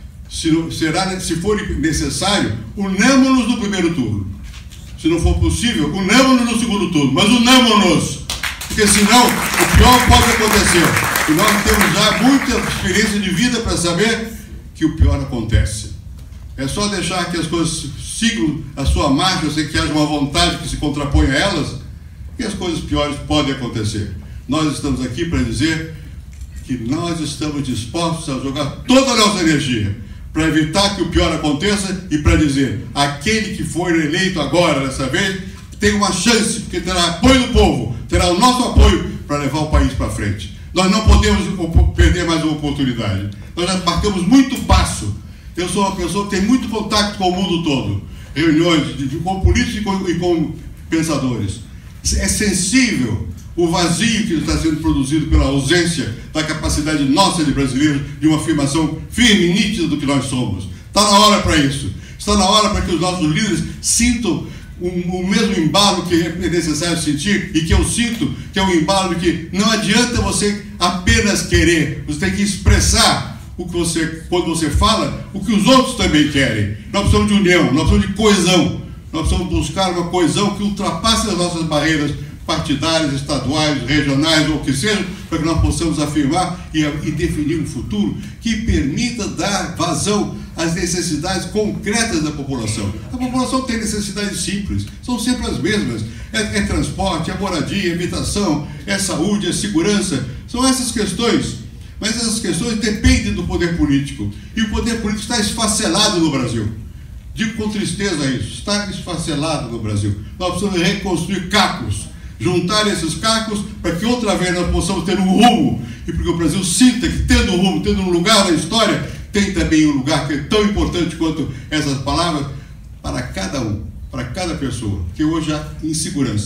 Se for necessário, unamos-nos no primeiro turno. Se não for possível, unamos-nos no segundo turno, mas unamos-nos, porque senão o pior pode acontecer. E nós temos já muita experiência de vida para saber que o pior acontece. É só deixar que as coisas sigam a sua marcha, sem que haja uma vontade que se contraponha a elas, que as coisas piores podem acontecer. Nós estamos aqui para dizer que nós estamos dispostos a jogar toda a nossa energia para evitar que o pior aconteça e para dizer, aquele que for eleito agora, dessa vez, tem uma chance, porque terá apoio do povo, terá o nosso apoio para levar o país para frente. Nós não podemos perder mais uma oportunidade. Nós já marcamos muito passo. Eu sou uma pessoa que tem muito contato com o mundo todo, reuniões com políticos e com pensadores. É sensível o vazio que está sendo produzido pela ausência da capacidade nossa de brasileiros de uma afirmação firme e nítida do que nós somos. Está na hora para isso. Está na hora para que os nossos líderes sintam o mesmo embalo que é necessário sentir e que eu sinto, que é um embalo que não adianta você apenas querer, você tem que expressar quando você fala, o que os outros também querem. Nós precisamos de união, nós precisamos de coesão. Nós precisamos buscar uma coesão que ultrapasse as nossas barreiras partidárias, estaduais, regionais, ou o que seja, para que nós possamos afirmar e definir um futuro que permita dar vazão às necessidades concretas da população. A população tem necessidades simples, são sempre as mesmas. É transporte, é moradia, é habitação, é saúde, é segurança. São essas questões. Mas essas questões dependem do poder político. E o poder político está esfacelado no Brasil. Digo com tristeza isso, está esfacelado no Brasil. Nós precisamos reconstruir cacos, juntar esses cacos para que outra vez nós possamos ter um rumo. E porque o Brasil sinta que tendo um rumo, tendo um lugar na história, tem também um lugar que é tão importante quanto essas palavras para cada um, para cada pessoa. Que hoje há insegurança,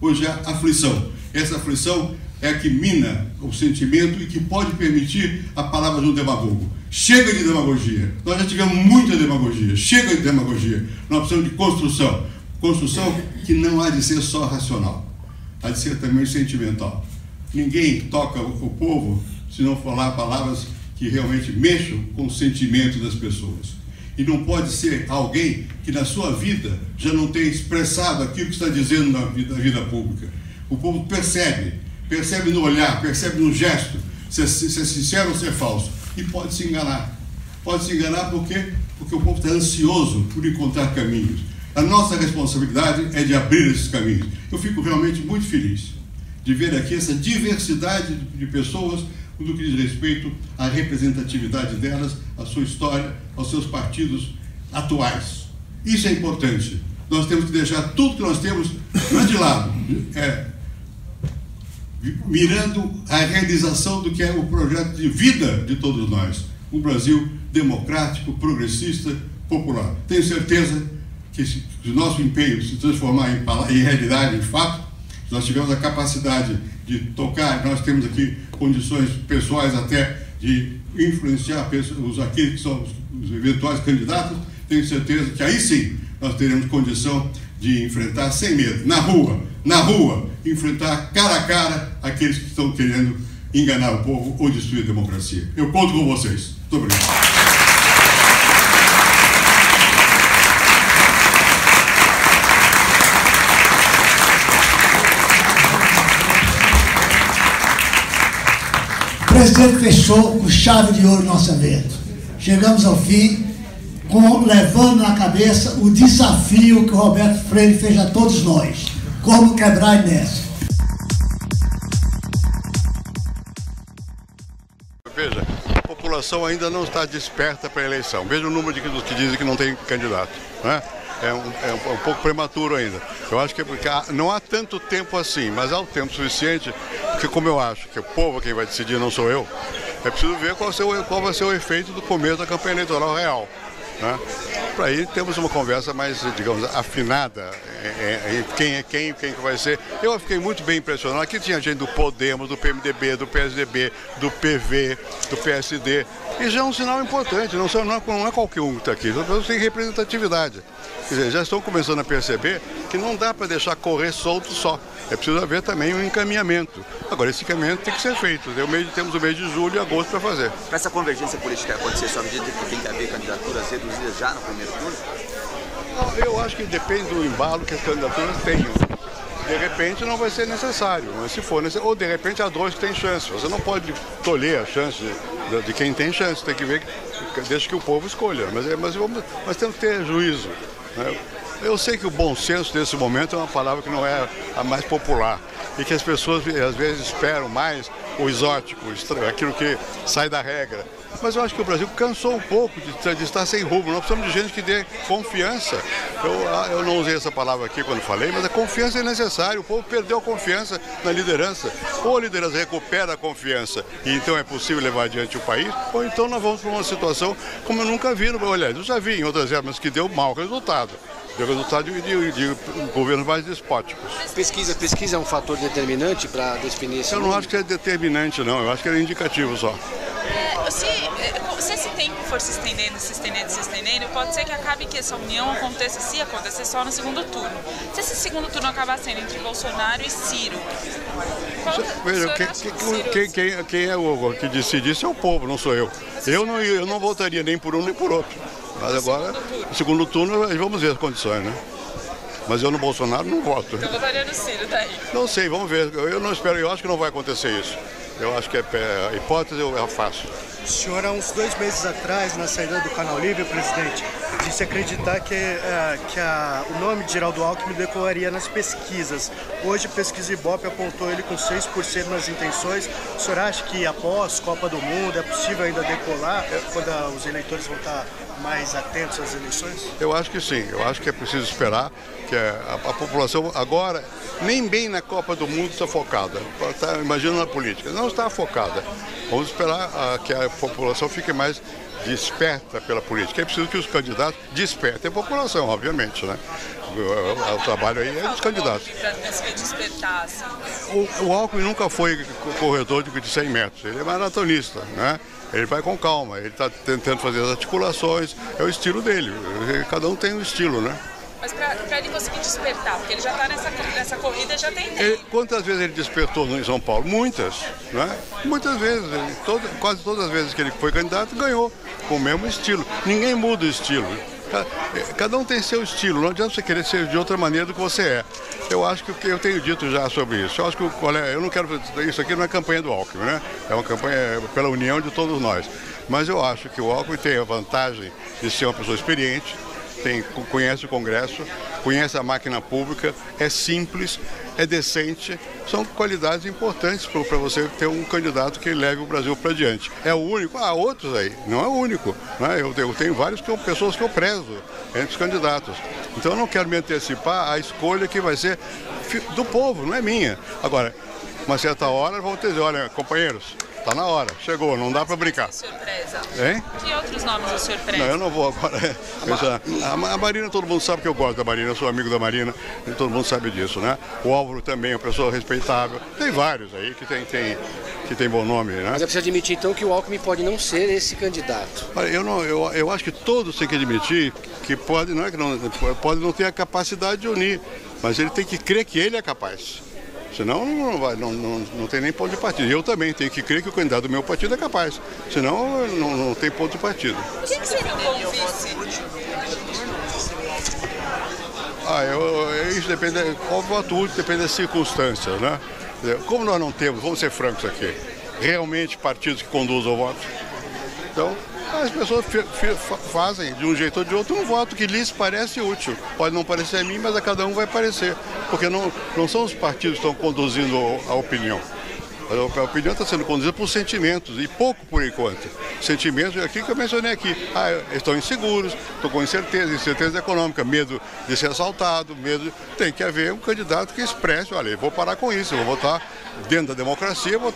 hoje é aflição. Essa aflição é a que mina o sentimento e que pode permitir a palavra de um demagogo. Chega de demagogia. Nós já tivemos muita demagogia. Chega de demagogia. Nós precisamos de construção. Construção que não há de ser só racional. Há de ser também sentimental. Ninguém toca o povo se não falar palavras que realmente mexam com o sentimento das pessoas. E não pode ser alguém que na sua vida já não tenha expressado aquilo que está dizendo na vida pública. O povo percebe no olhar, percebe no gesto, se é sincero ou se é falso. E pode se enganar. Pode se enganar porque o povo está ansioso por encontrar caminhos. A nossa responsabilidade é de abrir esses caminhos. Eu fico realmente muito feliz de ver aqui essa diversidade de pessoas no que diz respeito à representatividade delas, à sua história, aos seus partidos atuais. Isso é importante. Nós temos que deixar tudo que nós temos de lado, mirando a realização do que é o projeto de vida de todos nós. Um Brasil democrático, progressista, popular. Tenho certeza que se o nosso empenho se transformar em realidade, em fato, nós tivemos a capacidade de tocar, nós temos aqui condições pessoais até de influenciar aqueles que são os eventuais candidatos, tenho certeza que aí sim nós teremos condição de enfrentar sem medo, na rua, enfrentar cara a cara aqueles que estão querendo enganar o povo ou destruir a democracia. Eu conto com vocês. Muito obrigado. O presidente fechou com chave de ouro nosso evento. Chegamos ao fim, levando na cabeça o desafio que o Roberto Freire fez a todos nós. Como quebrar a inércia. Veja, a população ainda não está desperta para a eleição. Veja o número dos que dizem que não tem candidato, né? É um pouco prematuro ainda. Eu acho que não há tanto tempo assim, mas há o tempo suficiente, porque como eu acho que o povo quem vai decidir, não sou eu, é preciso ver qual vai ser o efeito do começo da campanha eleitoral real, né? Para aí temos uma conversa mais, digamos, afinada quem é quem que vai ser. Eu fiquei muito bem impressionado. Aqui tinha gente do Podemos, do PMDB, do PSDB, do PV, do PSD. Isso é um sinal importante, não é qualquer um que está aqui, as pessoas têm representatividade. Quer dizer, já estão começando a perceber que não dá para deixar correr solto só. É preciso haver também um encaminhamento. Agora, esse encaminhamento tem que ser feito. Temos o mês de julho e agosto para fazer. Para essa convergência política acontecer, só medida que tem que haver candidaturas reduzidas já no primeiro turno? Eu acho que depende do embalo que as candidaturas tenham. De repente não vai ser necessário, mas se for necessário, ou de repente há dois que têm chance. Você não pode tolher a chance de quem tem chance, tem que ver, deixa que o povo escolha. Mas temos que ter juízo, né? Eu sei que o bom senso nesse momento é uma palavra que não é a mais popular e que as pessoas às vezes esperam mais o exótico, aquilo que sai da regra. Mas eu acho que o Brasil cansou um pouco de estar sem rumo. Nós precisamos de gente que dê confiança. Eu não usei essa palavra aqui quando falei, mas a confiança é necessária. O povo perdeu a confiança na liderança. Ou a liderança recupera a confiança e então é possível levar adiante o país, ou então nós vamos para uma situação como eu nunca vi. Olha, eu já vi em outras épocas que deu mau resultado. Deu resultado de governos mais despóticos. Pesquisa é um fator determinante para definir isso? Eu não acho que é determinante, não. Eu acho que é indicativo só. Se esse tempo for se estendendo, pode ser que acabe que essa união aconteça, se acontecer só no segundo turno. Se esse segundo turno acabar sendo entre Bolsonaro e Ciro, quem é o que decide isso é o povo, não sou eu. Eu não votaria nem por um nem por outro. Mas agora, no segundo turno, vamos ver as condições, né? Mas eu no Bolsonaro não voto. Então votaria no Ciro daí? Não sei, vamos ver. Eu não espero, eu acho que não vai acontecer isso. Eu acho que a hipótese eu faço. O senhor, há uns 2 meses atrás, na saída do Canal Livre, presidente, disse acreditar que o nome de Geraldo Alckmin decolaria nas pesquisas. Hoje, a pesquisa Ibope apontou ele com 6% nas intenções. O senhor acha que após Copa do Mundo é possível ainda decolar, quando os eleitores vão estar mais atentos às eleições? Eu acho que sim. Eu acho que é preciso esperar que a população agora, nem bem na Copa do Mundo está focada. Imagina na política. Não está focada. Vamos esperar que a população fique mais desperta pela política. É preciso que os candidatos despertem a população, obviamente, né? O trabalho aí é dos candidatos. O Alckmin nunca foi corredor de 100 metros, ele é maratonista, né? Ele vai com calma, ele está tentando fazer as articulações, é o estilo dele, cada um tem um estilo, né? Mas para ele conseguir despertar, porque ele já está nessa corrida, já tem tempo. Quantas vezes ele despertou em São Paulo? Muitas, né? Muitas vezes, quase todas as vezes que ele foi candidato, ganhou com o mesmo estilo. Ninguém muda o estilo. Cada um tem seu estilo, não adianta você querer ser de outra maneira do que você é. Eu acho que eu tenho dito já sobre isso. Eu acho que eu não quero. Isso aqui não é campanha do Alckmin, né? É uma campanha pela união de todos nós. Mas eu acho que o Alckmin tem a vantagem de ser uma pessoa experiente, conhece o Congresso, conhece a máquina pública, é simples, é decente, são qualidades importantes para você ter um candidato que leve o Brasil para diante. É o único? Há outros aí, não é o único. Né? Eu tenho várias pessoas que eu prezo entre os candidatos. Então eu não quero me antecipar à escolha que vai ser do povo, não é minha. Agora, uma certa hora vão dizer, olha, companheiros, está na hora, chegou, não dá para brincar. O senhor preza? Hein? Que outros nomes o senhor preza? Não, eu não vou agora. A Marina, todo mundo sabe que eu gosto da Marina, eu sou amigo da Marina, e todo mundo sabe disso, né? O Álvaro também é uma pessoa respeitável. Tem vários aí que tem bom nome, né? Mas é preciso admitir então que o Alckmin pode não ser esse candidato. Olha, eu acho que todos têm que admitir que pode não ter a capacidade de unir, mas ele tem que crer que ele é capaz. Senão não tem nem ponto de partida. E eu também tenho que crer que o candidato do meu partido é capaz. Senão não tem ponto de partida. Quem seria um bom vice? Isso depende, qual voto útil depende das circunstâncias, né? Como nós não temos, vamos ser francos aqui, realmente partidos que conduzam o voto, então as pessoas fazem de um jeito ou de outro um voto que lhes parece útil. Pode não parecer a mim, mas a cada um vai parecer, porque não são os partidos que estão conduzindo a opinião. A opinião está sendo conduzida por sentimentos, e pouco por enquanto. Sentimentos, aqui que eu mencionei aqui, estão inseguros, estão com incerteza econômica, medo de ser assaltado, Tem que haver um candidato que expresse, olha, eu vou parar com isso, eu vou votar dentro da democracia, vou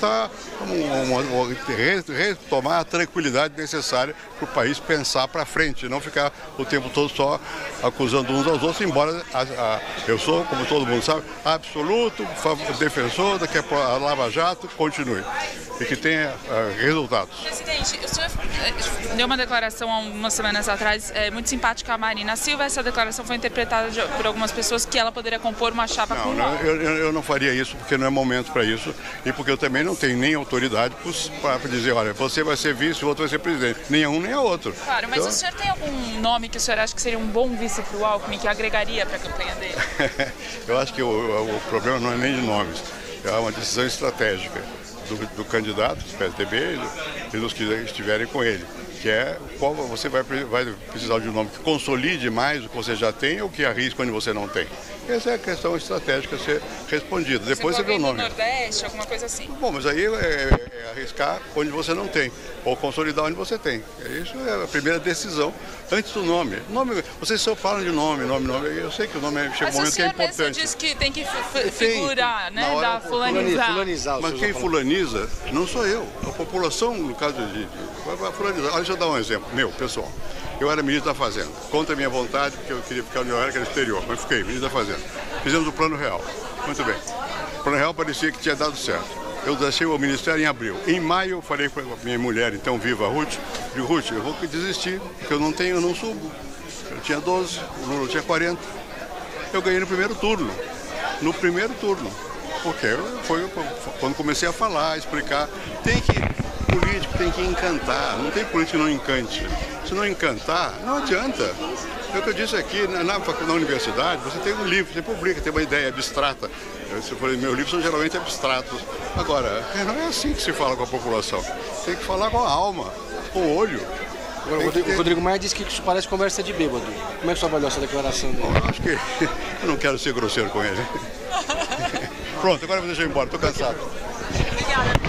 retomar a tranquilidade necessária para o país pensar para frente, não ficar o tempo todo só acusando uns aos outros, embora eu sou, como todo mundo sabe, absoluto defensor da que a Lava Jato continue e que tenha resultados. Presidente, o senhor deu uma declaração há umas semanas atrás muito simpática à Marina Silva. Essa declaração foi interpretada por algumas pessoas que ela poderia compor uma chapa com o Alckmin. Eu não faria isso porque não é momento para isso e porque eu também não tenho nem autoridade para dizer, olha, você vai ser vice, o outro vai ser presidente. Nem um nem a outro. Claro, mas então, o senhor tem algum nome que o senhor acha que seria um bom vice para o Alckmin, que agregaria para a campanha dele? Eu acho que o problema não é nem de nomes, é uma decisão estratégica do candidato, do PSDB e dos que estiverem com ele, que é qual você vai precisar de um nome que consolide mais o que você já tem ou que arrisque onde você não tem. Essa é a questão estratégica a ser respondida. Depois você vê o nome. Nordeste, alguma coisa assim. Bom, mas aí é arriscar onde você não tem, ou consolidar onde você tem. Isso é a primeira decisão antes do nome. Vocês só falam de nome. Eu sei que o nome chega um momento que é importante. Mas o senhor mesmo disse que tem que figurar, né? Da fulanizar. Mas quem fulaniza não sou eu. A população, no caso vai fulanizar. Olha, deixa eu dar um exemplo meu, pessoal. Eu era ministro da Fazenda, contra a minha vontade, porque eu queria ficar onde eu era, que era exterior, mas fiquei ministro da Fazenda. Fizemos o Plano Real. Muito bem. O Plano Real parecia que tinha dado certo. Eu deixei o ministério em abril. Em maio, eu falei com a minha mulher, então viva, Ruth, eu vou desistir, porque eu não subo. Eu tinha 12, o Lula tinha 40. Eu ganhei no primeiro turno. Porque foi quando comecei a falar, explicar. Político tem que encantar, não tem político que não encante. Se não encantar, não adianta. É o que eu disse aqui, na universidade, você tem um livro, você publica, tem uma ideia abstrata. Meus livros são geralmente abstratos. Agora, não é assim que se fala com a população. Tem que falar com a alma, com o olho. Agora, o Rodrigo Maia disse que isso parece conversa de bêbado. Como é que você avaliou essa declaração dele? Bom, eu acho que eu não quero ser grosseiro com ele. Pronto, agora eu vou deixar ele embora, estou cansado. Obrigada.